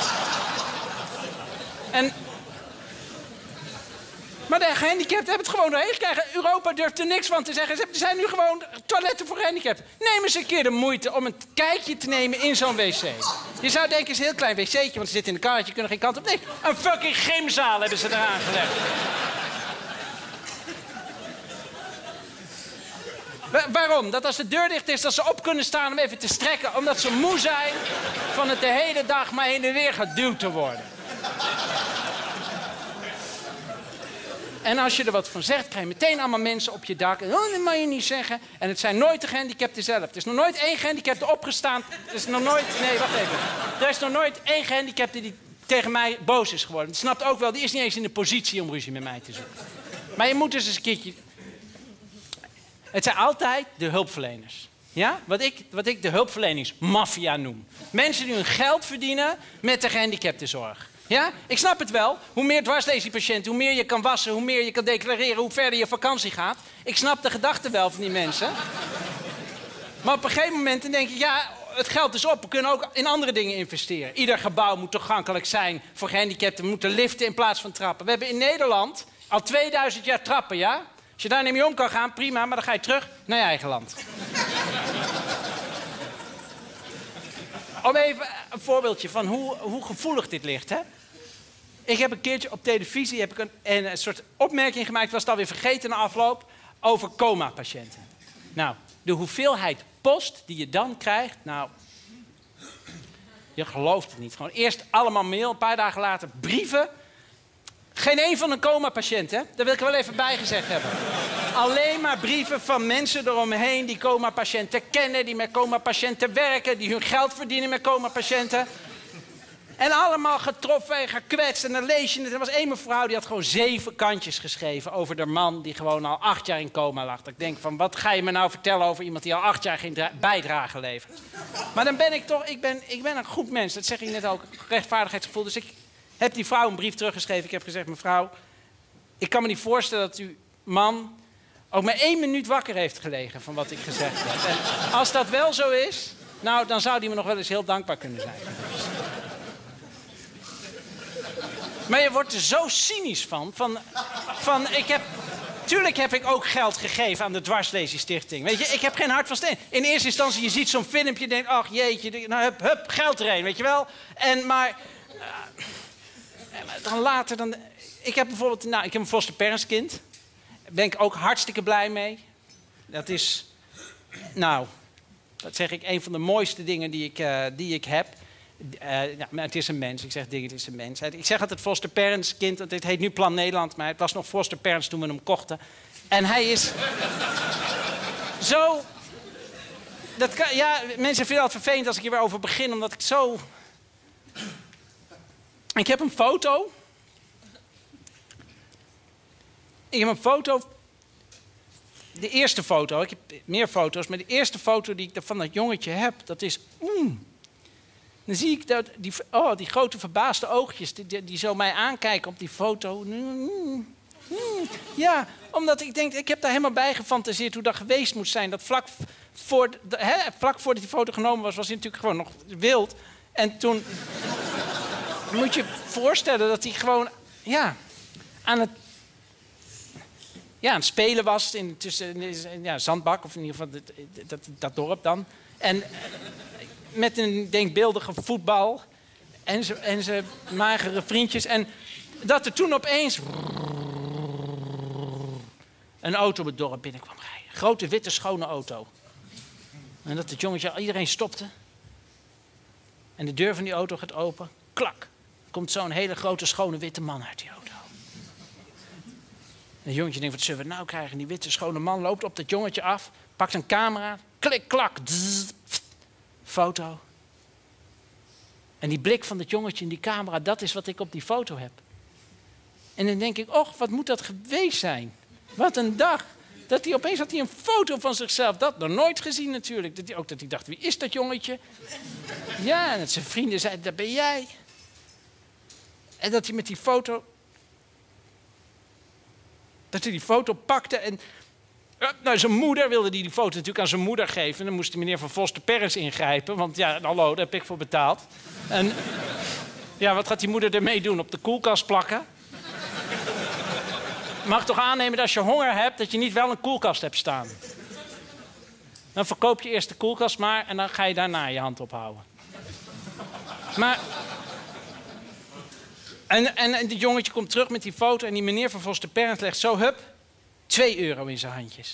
En... Maar de gehandicapten hebben het gewoon doorheen gekregen. Europa durft er niks van te zeggen. Er zijn nu gewoon toiletten voor gehandicapten. Neem eens een keer de moeite om een kijkje te nemen in zo'n wc. Je zou denken, het is een heel klein wc'tje, want ze zitten in een karretje, kunnen geen kant op. Nee, een fucking gymzaal hebben ze eraan gelegd. Wa- waarom? Dat als de deur dicht is, dat ze op kunnen staan om even te strekken. Omdat ze moe zijn van het de hele dag maar heen en weer geduwd te worden. En als je er wat van zegt, krijg je meteen allemaal mensen op je dak. Oh, dat mag je niet zeggen. En het zijn nooit de gehandicapten zelf. Er is nog nooit één gehandicapte opgestaan. Er is nog nooit... Nee, wacht even. Er is nog nooit één gehandicapte die tegen mij boos is geworden. Die snapt ook wel, die is niet eens in de positie om ruzie met mij te zoeken. Maar je moet dus eens een keertje... Het zijn altijd de hulpverleners. Ja? Wat ik, wat ik de hulpverleningsmafia noem. Mensen die hun geld verdienen met de gehandicaptenzorg. Ja, ik snap het wel. Hoe meer dwarsleesiepatiënten, hoe meer je kan wassen, hoe meer je kan declareren, hoe verder je vakantie gaat. Ik snap de gedachten wel van die mensen. Maar op een gegeven moment dan denk je, ja, het geld is op. We kunnen ook in andere dingen investeren. Ieder gebouw moet toegankelijk zijn voor gehandicapten. We moeten liften in plaats van trappen. We hebben in Nederland al tweeduizend jaar trappen, ja? Als je daar niet mee om kan gaan, prima, maar dan ga je terug naar je eigen land. Om even een voorbeeldje van hoe, hoe gevoelig dit ligt, hè? Ik heb een keertje op televisie heb ik een, een soort opmerking gemaakt, was het alweer vergeten na afloop, over coma-patiënten. Nou, de hoeveelheid post die je dan krijgt, nou... Je gelooft het niet. Gewoon eerst allemaal mail, een paar dagen later brieven. Geen één van een coma-patiënt, hè? Dat wil ik er wel even bijgezegd hebben. Alleen maar brieven van mensen eromheen die coma-patiënten kennen, die met coma-patiënten werken, die hun geld verdienen met coma-patiënten. En allemaal getroffen en gekwetst. En dan lees je het. Er was één mevrouw die had gewoon zeven kantjes geschreven over de man die gewoon al acht jaar in coma lag. Dat ik denk van, wat ga je me nou vertellen over iemand die al acht jaar geen bijdrage levert? Maar dan ben ik toch, ik ben, ik ben een goed mens. Dat zeg ik net ook, rechtvaardigheidsgevoel. Dus ik heb die vrouw een brief teruggeschreven. Ik heb gezegd, mevrouw, ik kan me niet voorstellen dat uw man ook maar één minuut wakker heeft gelegen van wat ik gezegd heb. En als dat wel zo is, nou, dan zou die me nog wel eens heel dankbaar kunnen zijn. Maar je wordt er zo cynisch van. van, van ik heb, tuurlijk heb ik ook geld gegeven aan de Dwarslesiestichting. Weet je, ik heb geen hart van steen. In eerste instantie, je ziet zo'n filmpje, je denkt, ach jeetje, nou hup, hup, geld erheen, weet je wel. En maar, uh, dan later, dan, ik heb bijvoorbeeld, nou, ik heb een foster parents kind. Daar ben ik ook hartstikke blij mee. Dat is, nou, dat zeg ik, een van de mooiste dingen die ik, uh, die ik heb. Uh, ja, maar het is een mens. Ik zeg dingen, het is een mens. Ik zeg altijd foster parents kind. Dit heet nu Plan Nederland, maar het was nog foster parents toen we hem kochten. En hij is zo... Dat kan, ja, mensen vinden het vervelend als ik hier weer over begin, omdat ik zo... Ik heb een foto. Ik heb een foto... De eerste foto, ik heb meer foto's, maar de eerste foto die ik van dat jongetje heb, dat is... Mm, dan zie ik dat die, oh, die grote verbaasde oogjes die, die, die zo mij aankijken op die foto. Mm, mm, ja, omdat ik denk, ik heb daar helemaal bij gefantaseerd hoe dat geweest moet zijn. Dat vlak, voor, hè, vlak voordat die foto genomen was, was hij natuurlijk gewoon nog wild. En toen moet je voorstellen dat hij gewoon ja, aan het, ja, aan het spelen was in tussen in, ja, Zandbak, of in ieder geval dat, dat, dat dorp dan. En met een denkbeeldige voetbal en zijn en zijn magere vriendjes. En dat er toen opeens een auto op het dorp binnenkwam rijden. Grote, witte, schone auto. En dat het jongetje, iedereen stopte. En de deur van die auto gaat open. Klak. Komt zo'n hele grote, schone, witte man uit die auto. En het jongetje denkt, wat zullen we nou krijgen? Die witte, schone man loopt op dat jongetje af. Pakt een camera. Klik, klak. Zzz, foto. En die blik van dat jongetje in die camera, dat is wat ik op die foto heb. En dan denk ik, och, wat moet dat geweest zijn? Wat een dag. Dat hij opeens had hij een foto van zichzelf. Dat nog nooit gezien natuurlijk. Dat hij, ook dat hij dacht, wie is dat jongetje? Ja, en dat zijn vrienden zeiden, dat ben jij. En dat hij met die foto... Dat hij die foto pakte en... Nou, zijn moeder wilde die, die foto natuurlijk aan zijn moeder geven. En dan moest de meneer van Foster Parents ingrijpen. Want ja, hallo, daar heb ik voor betaald. En ja, wat gaat die moeder ermee doen? Op de koelkast plakken? Mag toch aannemen dat als je honger hebt, dat je niet wel een koelkast hebt staan. Dan verkoop je eerst de koelkast maar en dan ga je daarna je hand ophouden. Maar... En, en, en dit jongetje komt terug met die foto en die meneer van Foster Parents legt zo, hup, twee euro in zijn handjes.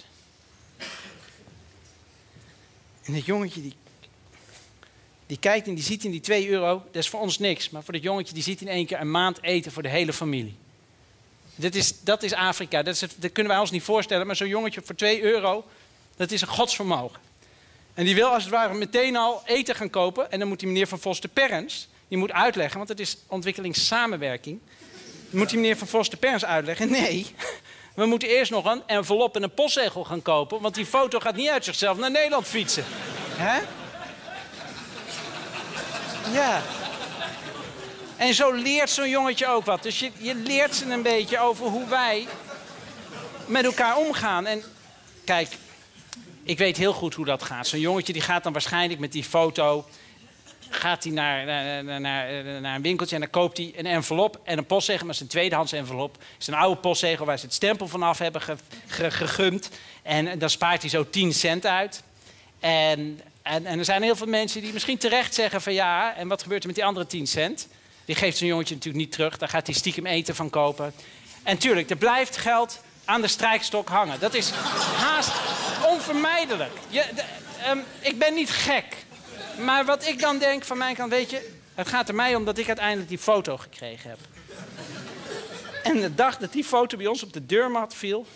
En dat jongetje die, die kijkt en die ziet in die twee euro, dat is voor ons niks. Maar voor dat jongetje die ziet in één keer een maand eten voor de hele familie. Dat is, dat is Afrika, dat, is het, dat kunnen wij ons niet voorstellen. Maar zo'n jongetje voor twee euro, dat is een godsvermogen. En die wil als het ware meteen al eten gaan kopen. En dan moet die meneer van Foster Parents, die moet uitleggen, want het is ontwikkelingssamenwerking. Dan moet die meneer van Foster Parents uitleggen, nee... We moeten eerst nog een envelop en een postzegel gaan kopen, want die foto gaat niet uit zichzelf naar Nederland fietsen. Hè? Ja. En zo leert zo'n jongetje ook wat. Dus je, je leert ze een beetje over hoe wij met elkaar omgaan. En kijk, ik weet heel goed hoe dat gaat. Zo'n jongetje die gaat dan waarschijnlijk met die foto... gaat hij naar, naar, naar, naar een winkeltje en dan koopt hij een envelop en een postzegel. Maar het is een tweedehands envelop. Het is een oude postzegel waar ze het stempel vanaf hebben ge, ge, gegumd. En dan spaart hij zo tien cent uit. En, en, en er zijn heel veel mensen die misschien terecht zeggen van ja, en wat gebeurt er met die andere tien cent? Die geeft zo'n jongetje natuurlijk niet terug. Daar gaat hij stiekem eten van kopen. En tuurlijk, er blijft geld aan de strijkstok hangen. Dat is haast onvermijdelijk. Je, de, um, ik ben niet gek. Maar wat ik dan denk van mijn kant, weet je... Het gaat er mij om dat ik uiteindelijk die foto gekregen heb. En de dag dat die foto bij ons op de deurmat viel...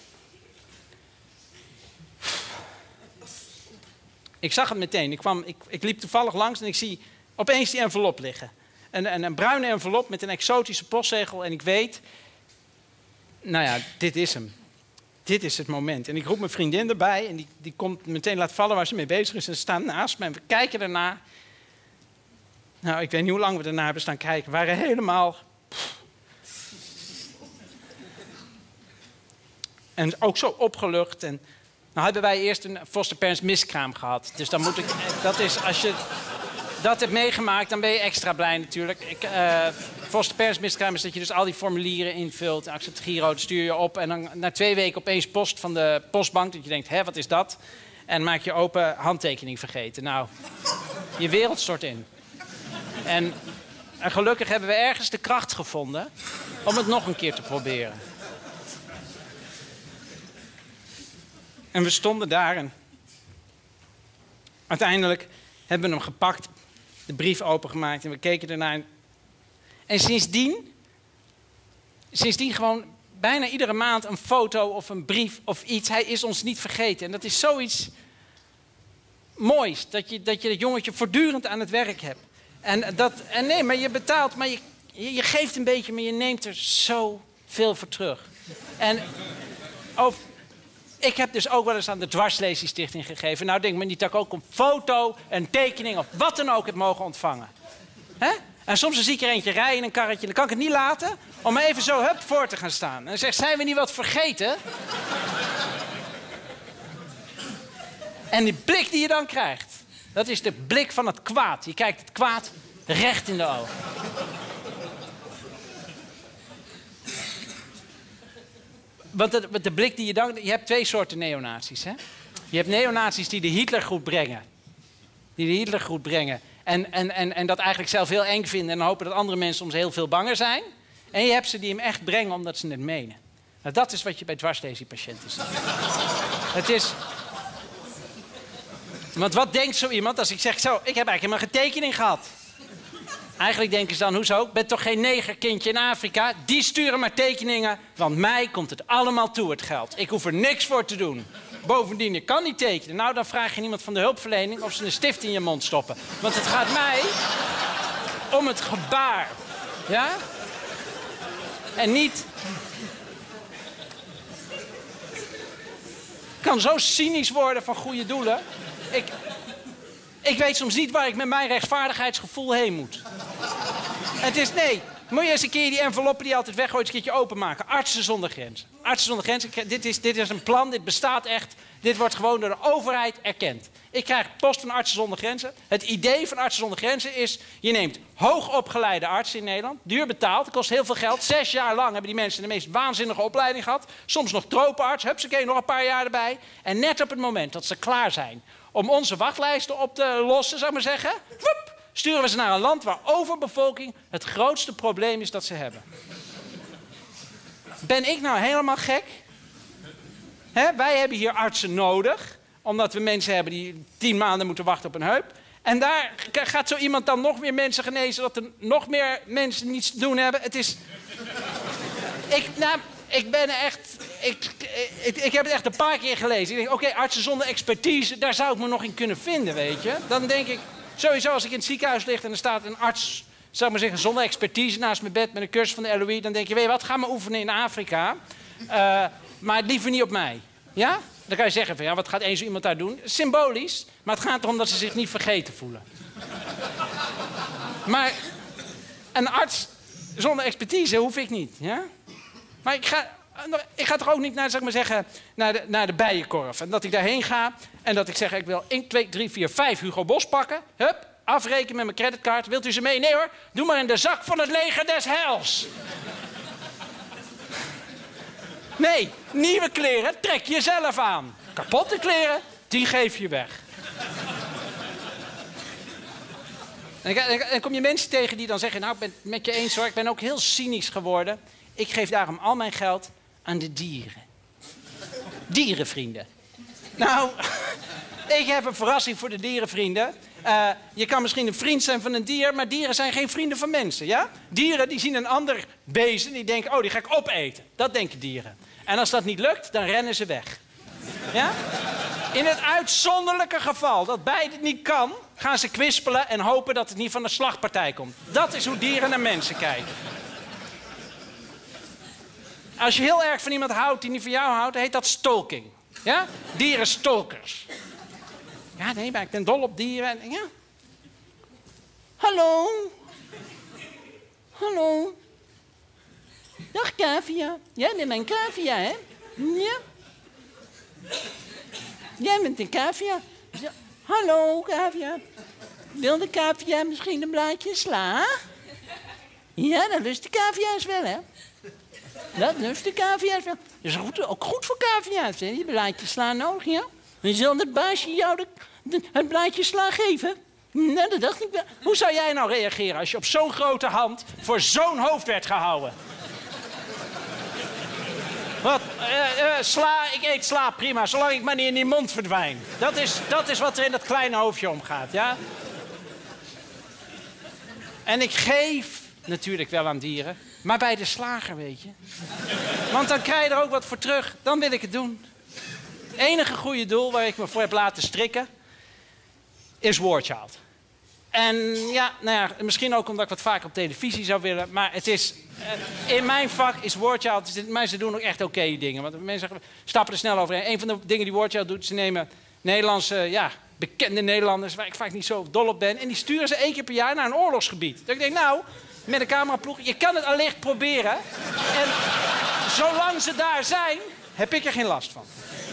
Ik zag het meteen. Ik, kwam, ik, ik liep toevallig langs en ik zie opeens die envelop liggen. Een, een, een bruine envelop met een exotische postzegel. En ik weet, nou ja, dit is hem. Dit is het moment. En ik roep mijn vriendin erbij en die, die komt meteen laten vallen waar ze mee bezig is. En ze staan naast me en we kijken ernaar. Nou, ik weet niet hoe lang we ernaar hebben staan kijken. We waren helemaal... Pff. En ook zo opgelucht. En nou hebben wij eerst een foster parents miskraam gehad. Dus dan moet ik... Dat is, als je dat hebt meegemaakt, dan ben je extra blij natuurlijk. Ik, uh, foster parents miskraam is dat je dus al die formulieren invult. Accept Giro, dat stuur je op. En dan na twee weken opeens post van de postbank. Dat je denkt, hé, wat is dat? En maak je open, handtekening vergeten. Nou, je wereld stort in. En, en gelukkig hebben we ergens de kracht gevonden om het nog een keer te proberen. En we stonden daar en uiteindelijk hebben we hem gepakt, de brief opengemaakt en we keken ernaar. En sindsdien, sindsdien gewoon bijna iedere maand een foto of een brief of iets. Hij is ons niet vergeten. En dat is zoiets moois, dat je dat, je dat jongetje voortdurend aan het werk hebt. En, dat, en nee, maar je betaalt, maar je, je geeft een beetje, maar je neemt er zoveel voor terug. En over, ik heb dus ook wel eens aan de Dwarslesiestichting gegeven. Nou, denk maar niet dat ik ook een foto, een tekening of wat dan ook heb mogen ontvangen. Hè? En soms dan zie ik er eentje rijden in een karretje. Dan kan ik het niet laten om even zo hup voor te gaan staan. En dan zegt, zijn we niet wat vergeten? En die blik die je dan krijgt, dat is de blik van het kwaad. Je kijkt het kwaad recht in de ogen. Want de, de blik die je dan... Je hebt twee soorten neonazies, hè? Je hebt neonazies die de Hitlergroet brengen. Die de Hitlergroet brengen. En, en, en, en dat eigenlijk zelf heel eng vinden en hopen dat andere mensen soms heel veel banger zijn. En je hebt ze die hem echt brengen omdat ze het menen. Nou, dat is wat je bij dwarslesiepatiënten ziet. Het is... Want wat denkt zo iemand als ik zeg zo, ik heb eigenlijk helemaal geen tekening gehad. Eigenlijk denken ze dan, hoezo? Ik ben toch geen negerkindje in Afrika? Die sturen maar tekeningen, want mij komt het allemaal toe, het geld. Ik hoef er niks voor te doen. Bovendien, ik kan niet tekenen. Nou, dan vraag je iemand van de hulpverlening of ze een stift in je mond stoppen. Want het gaat mij om het gebaar. Ja? En niet... Ik kan zo cynisch worden van goede doelen. Ik, ik weet soms niet waar ik met mijn rechtvaardigheidsgevoel heen moet. Het is, nee, moet je eens een keer die enveloppen die je altijd weggooit, een keertje openmaken. Artsen zonder grenzen. Artsen zonder grenzen, dit is, dit is een plan, dit bestaat echt. Dit wordt gewoon door de overheid erkend. Ik krijg post van Artsen zonder Grenzen. Het idee van Artsen zonder Grenzen is, je neemt hoogopgeleide artsen in Nederland, duur betaald, het kost heel veel geld. Zes jaar lang hebben die mensen de meest waanzinnige opleiding gehad. Soms nog tropenarts, hupsakee, nog een paar jaar erbij. En net op het moment dat ze klaar zijn om onze wachtlijsten op te lossen, zou ik maar zeggen, woep, sturen we ze naar een land waar overbevolking het grootste probleem is dat ze hebben. Ben ik nou helemaal gek? He, wij hebben hier artsen nodig, omdat we mensen hebben die tien maanden moeten wachten op een heup. En daar gaat zo iemand dan nog meer mensen genezen, dat er nog meer mensen niets te doen hebben. Het is... Ik, nou, ik ben echt... Ik, ik, ik heb het echt een paar keer gelezen. Ik denk, oké, okay, artsen zonder expertise, daar zou ik me nog in kunnen vinden, weet je. Dan denk ik, sowieso als ik in het ziekenhuis lig en er staat een arts, zou ik maar zeggen, zonder expertise naast mijn bed met een cursus van de L O I, dan denk je, weet je wat, ga maar oefenen in Afrika. Uh, maar liever niet op mij. Ja? Dan kan je zeggen, van, ja, wat gaat één zo iemand daar doen? Symbolisch, maar het gaat erom dat ze zich niet vergeten voelen. Maar een arts zonder expertise hoef ik niet. Ja? Maar ik ga, ik ga toch ook niet naar, zeg maar zeggen, naar, de, naar de bijenkorf. En dat ik daarheen ga en dat ik zeg, ik wil één, twee, drie, vier, vijf Hugo Boss pakken. Hup, afrekenen met mijn creditcard. Wilt u ze mee? Nee hoor, doe maar in de zak van het leger des heils. Nee, nieuwe kleren trek je zelf aan. Kapotte kleren, die geef je weg. En dan kom je mensen tegen die dan zeggen, nou, ik ben het met je eens hoor, ik ben ook heel cynisch geworden. Ik geef daarom al mijn geld aan de dieren. Dierenvrienden. Nou, ik heb een verrassing voor de dierenvrienden. Uh, je kan misschien een vriend zijn van een dier, maar dieren zijn geen vrienden van mensen, ja? Dieren die zien een ander wezen, die denken, oh, die ga ik opeten. Dat denken dieren. En als dat niet lukt, dan rennen ze weg. Ja? In het uitzonderlijke geval dat beide niet kan, gaan ze kwispelen en hopen dat het niet van de slagpartij komt. Dat is hoe dieren naar mensen kijken. Als je heel erg van iemand houdt die niet van jou houdt, heet dat stalking. Ja? Dierenstalkers. Ja, nee, maar ik ben dol op dieren. En, ja. Hallo. Hallo. Dag, cavia. Jij bent mijn cavia, hè? Ja. Jij bent een cavia. Ja. Hallo, cavia. Wil de cavia misschien een blaadje sla? Ja, dat lust de cavia's wel, hè? Dat lust de cavia's wel. Dat is goed, ook goed voor cavia's, hè? Die blaadjes sla nodig, ja? En zal het baasje jou de, de, het blaadje sla geven? Nou, dat dacht ik wel. Hoe zou jij nou reageren als je op zo'n grote hand voor zo'n hoofd werd gehouden? Wat? Uh, uh, sla, ik eet sla, prima, zolang ik maar niet in die mond verdwijn. Dat is, dat is wat er in dat kleine hoofdje omgaat, ja? En ik geef natuurlijk wel aan dieren, maar bij de slager, weet je. Want dan krijg je er ook wat voor terug, dan wil ik het doen. Het enige goede doel waar ik me voor heb laten strikken, is War Child. En ja, nou ja, misschien ook omdat ik wat vaker op televisie zou willen. Maar het is, uh, in mijn vak is War Child, mensen doen ook echt oké okay dingen. Want mensen zeggen, stappen er snel overheen. Een van de dingen die War Child doet, ze nemen Nederlandse, ja, bekende Nederlanders, waar ik vaak niet zo dol op ben. En die sturen ze één keer per jaar naar een oorlogsgebied. Dat ik denk, nou, met een cameraploeg, je kan het allicht proberen. En zolang ze daar zijn, heb ik er geen last van.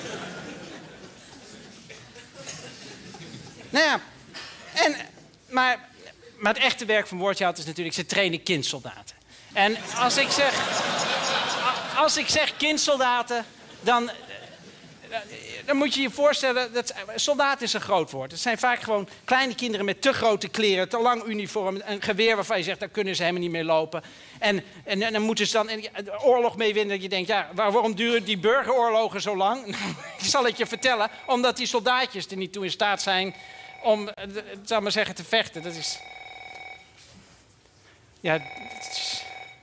Nou ja, en... Maar, maar het echte werk van War Child is natuurlijk, ze trainen kindsoldaten. En als ik zeg, als ik zeg kindsoldaten, dan, dan moet je je voorstellen, dat soldaat is een groot woord. Het zijn vaak gewoon kleine kinderen met te grote kleren, te lang uniform, een geweer waarvan je zegt, daar kunnen ze helemaal niet mee lopen. En, en, en dan moeten ze dan een oorlog mee winnen dat je denkt, ja, waarom duren die burgeroorlogen zo lang? Ik zal het je vertellen, omdat die soldaatjes er niet toe in staat zijn om, zal maar zeggen, te vechten. Dat is... Ja... Dat is...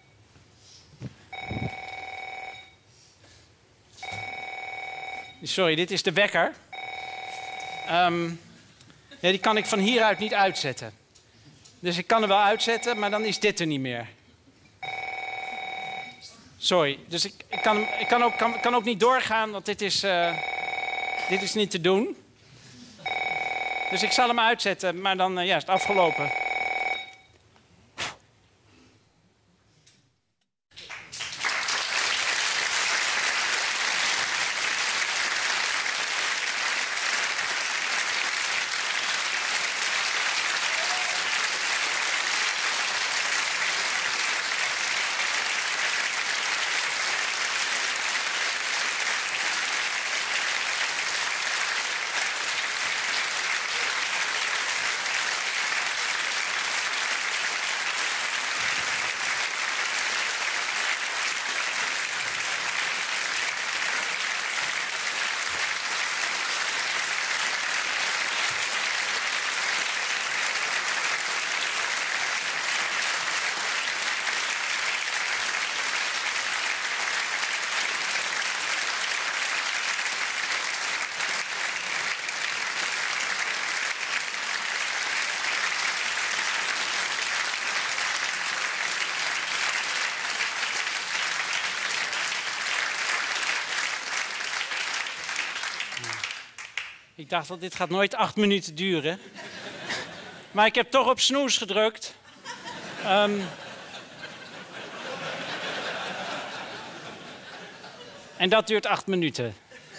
Sorry, dit is de wekker. Um, ja, die kan ik van hieruit niet uitzetten. Dus ik kan hem wel uitzetten, maar dan is dit er niet meer. Sorry, dus ik, ik, kan, ik kan, ook, kan, kan ook niet doorgaan, want dit is, uh, dit is niet te doen. Dus ik zal hem uitzetten, maar dan uh, ja, is het afgelopen. Ik dacht dat dit gaat nooit acht minuten duren. Maar ik heb toch op snoes gedrukt. Um... En dat duurt acht minuten.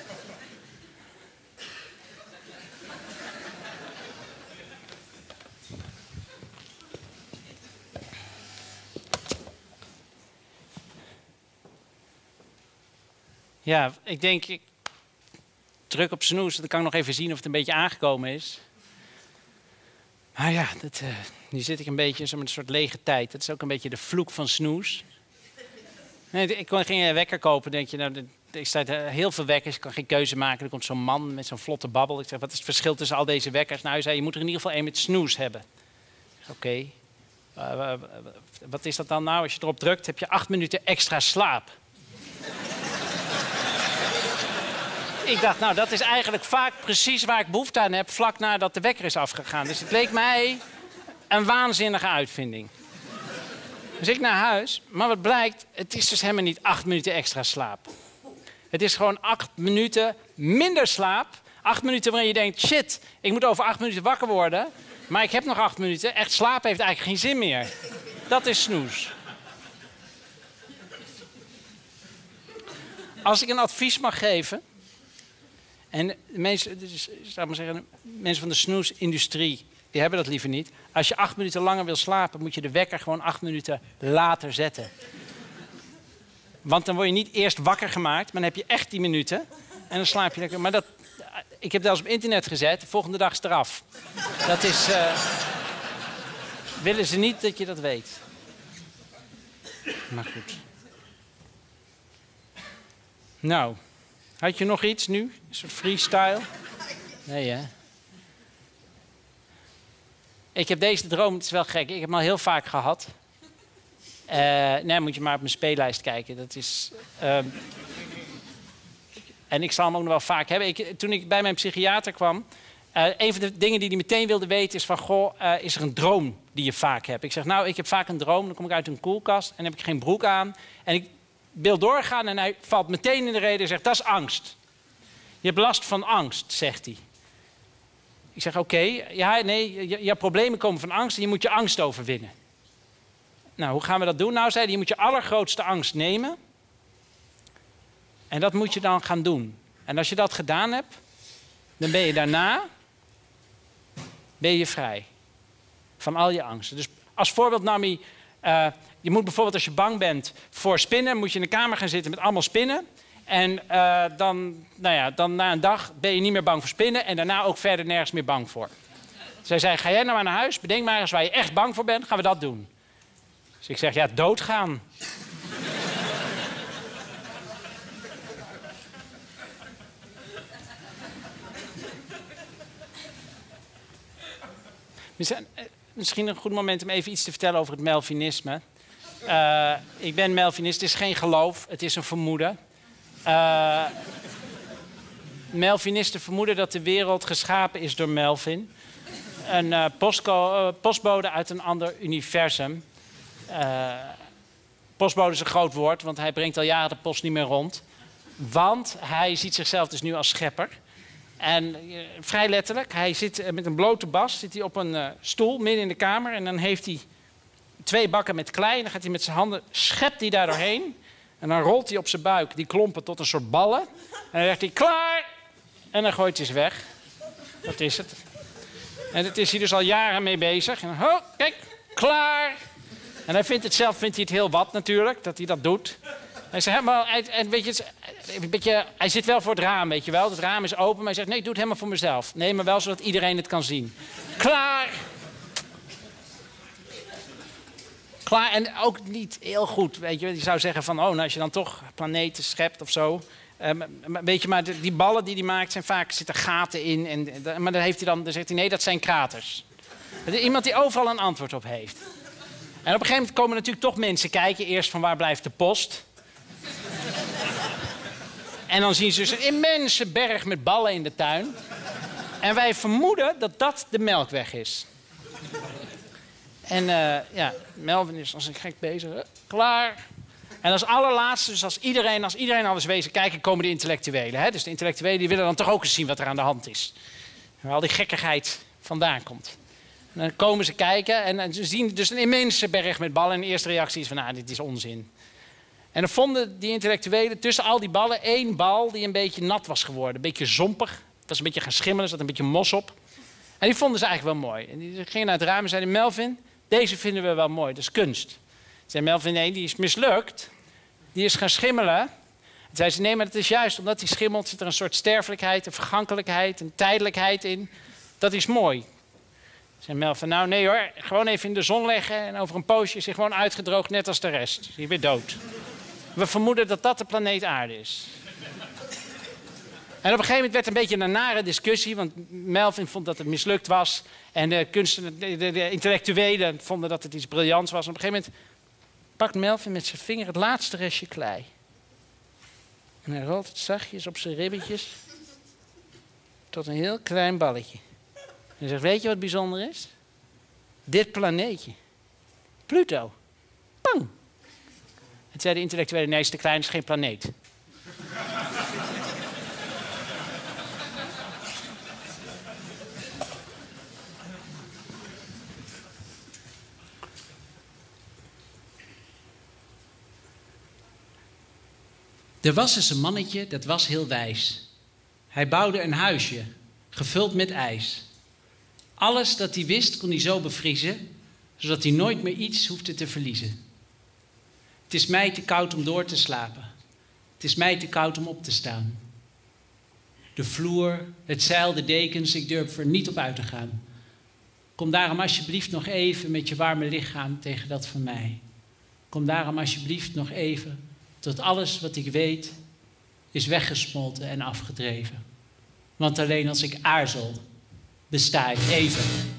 Ja, ik denk... Ik... druk op snoes, dan kan ik nog even zien of het een beetje aangekomen is. Maar ja, dat, uh, nu zit ik een beetje zo met een soort lege tijd. Dat is ook een beetje de vloek van snoes. Nee, ik kon geen wekker kopen, denk je. Nou, ik sta uh, heel veel wekkers, ik kan geen keuze maken. Er komt zo'n man met zo'n vlotte babbel. Ik zeg, wat is het verschil tussen al deze wekkers? Nou, hij zei, je moet er in ieder geval één met snoes hebben. Oké, okay. uh, uh, wat is dat dan nou? Als je erop drukt, heb je acht minuten extra slaap. Ik dacht, nou, dat is eigenlijk vaak precies waar ik behoefte aan heb, vlak nadat de wekker is afgegaan. Dus het leek mij een waanzinnige uitvinding. Dus ik naar huis, maar wat blijkt, het is dus helemaal niet acht minuten extra slaap. Het is gewoon acht minuten minder slaap. Acht minuten waarin je denkt, shit, ik moet over acht minuten wakker worden. Maar ik heb nog acht minuten. Echt slapen heeft eigenlijk geen zin meer. Dat is snoes. Als ik een advies mag geven. En mensen, dus, zou maar zeggen, mensen van de snoesindustrie, die hebben dat liever niet. Als je acht minuten langer wil slapen, moet je de wekker gewoon acht minuten later zetten. Want dan word je niet eerst wakker gemaakt, maar dan heb je echt die minuten. En dan slaap je lekker. Maar dat, ik heb dat eens op internet gezet, de volgende dag is het eraf. Dat is... Uh, willen ze niet dat je dat weet. Maar goed. Nou, had je nog iets nu? Een soort freestyle? Nee, hè? Ik heb deze droom, het is wel gek, ik heb hem al heel vaak gehad. Uh, nee, moet je maar op mijn speellijst kijken. Dat is... Uh, en ik zal hem ook nog wel vaak hebben. Ik, toen ik bij mijn psychiater kwam... Uh, een van de dingen die hij meteen wilde weten is van... Goh, uh, is er een droom die je vaak hebt? Ik zeg, nou, ik heb vaak een droom. Dan kom ik uit een koelkast en dan heb ik geen broek aan. En ik wil doorgaan en hij valt meteen in de reden en zegt... Dat is angst. Je hebt last van angst, zegt hij. Ik zeg, oké, okay, ja, nee, je, je problemen komen van angst en je moet je angst overwinnen. Nou, hoe gaan we dat doen? Nou, zei hij, je moet je allergrootste angst nemen. En dat moet je dan gaan doen. En als je dat gedaan hebt, dan ben je daarna ben je vrij. Van al je angsten. Dus als voorbeeld nam hij, uh, je moet bijvoorbeeld als je bang bent voor spinnen, moet je in de kamer gaan zitten met allemaal spinnen. En uh, dan, nou ja, dan na een dag ben je niet meer bang voor spinnen en daarna ook verder nergens meer bang voor. Zij zei, ga jij nou maar naar huis, bedenk maar eens waar je echt bang voor bent, gaan we dat doen. Dus ik zeg, ja, doodgaan. Misschien een goed moment om even iets te vertellen over het Melvinisme. Uh, ik ben Melvinist, het is geen geloof, het is een vermoeden. Uh, Melvinisten vermoeden dat de wereld geschapen is door Melvin. Een uh, postco- uh, postbode uit een ander universum. Uh, postbode is een groot woord, want hij brengt al jaren de post niet meer rond. Want hij ziet zichzelf dus nu als schepper. En uh, vrij letterlijk, hij zit uh, met een blote bas zit hij op een uh, stoel midden in de kamer. En dan heeft hij twee bakken met klei. En dan gaat hij met zijn handen, schept hij daar doorheen. En dan rolt hij op zijn buik die klompen tot een soort ballen. En dan zegt hij, klaar! En dan gooit hij ze weg. Dat is het. En daar is hij dus al jaren mee bezig. En dan, oh, kijk, klaar! En hij vindt het zelf vindt hij het heel wat natuurlijk, dat hij dat doet. Hij zegt helemaal, en weet je, een beetje, hij zit wel voor het raam, weet je wel. Het raam is open, maar hij zegt, nee, ik doe het helemaal voor mezelf. Nee, maar wel zodat iedereen het kan zien. Klaar! Klaar, en ook niet heel goed, weet je. Je zou zeggen van, oh, nou, als je dan toch planeten schept of zo. Um, weet je, maar die ballen die hij maakt, zijn vaak, zitten gaten in. En, maar dan, heeft hij dan, dan zegt hij, nee, dat zijn kraters. Dat is iemand die overal een antwoord op heeft. En op een gegeven moment komen natuurlijk toch mensen kijken. Eerst van, waar blijft de post? En dan zien ze dus een immense berg met ballen in de tuin. En wij vermoeden dat dat de Melkweg is. En uh, ja, Melvin is als een gek bezig. Uh, klaar. En als allerlaatste, dus als iedereen, als iedereen al is wezen kijken, komen de intellectuelen. Hè? Dus de intellectuelen die willen dan toch ook eens zien wat er aan de hand is. Waar al die gekkigheid vandaan komt. En dan komen ze kijken en, en ze zien dus een immense berg met ballen. En de eerste reactie is van, nou, dit is onzin. En dan vonden die intellectuelen tussen al die ballen één bal die een beetje nat was geworden. Een beetje zompig. Het was een beetje gaan schimmelen, er zat een beetje mos op. En die vonden ze eigenlijk wel mooi. En die gingen naar het raam en zeiden, Melvin, deze vinden we wel mooi, dat is kunst. Zei Melvin, nee, die is mislukt. Die is gaan schimmelen. En zei ze, nee, maar dat is juist omdat die schimmelt, zit er een soort sterfelijkheid, een vergankelijkheid, een tijdelijkheid in. Dat is mooi. Zei Melvin, nou nee hoor, gewoon even in de zon leggen en over een poosje is hij gewoon uitgedroogd, net als de rest. Is hij weer dood. We vermoeden dat dat de planeet Aarde is. En op een gegeven moment werd het een beetje een nare discussie, want Melvin vond dat het mislukt was. En de, kunsten, de, de, de intellectuelen vonden dat het iets briljants was. En op een gegeven moment pakt Melvin met zijn vinger het laatste restje klei. En hij rolt het zachtjes op zijn ribbetjes tot een heel klein balletje. En hij zegt, weet je wat bijzonder is? Dit planeetje. Pluto. Pang! Het zei de intellectuelen, nee, is te klein, is geen planeet. Er was eens een mannetje, dat was heel wijs. Hij bouwde een huisje, gevuld met ijs. Alles dat hij wist kon hij zo bevriezen, zodat hij nooit meer iets hoefde te verliezen. Het is mij te koud om door te slapen. Het is mij te koud om op te staan. De vloer, het zeil, de dekens, ik durf er niet op uit te gaan. Kom daarom alsjeblieft nog even met je warme lichaam tegen dat van mij. Kom daarom alsjeblieft nog even, tot alles wat ik weet is weggesmolten en afgedreven. Want alleen als ik aarzel, besta ik even.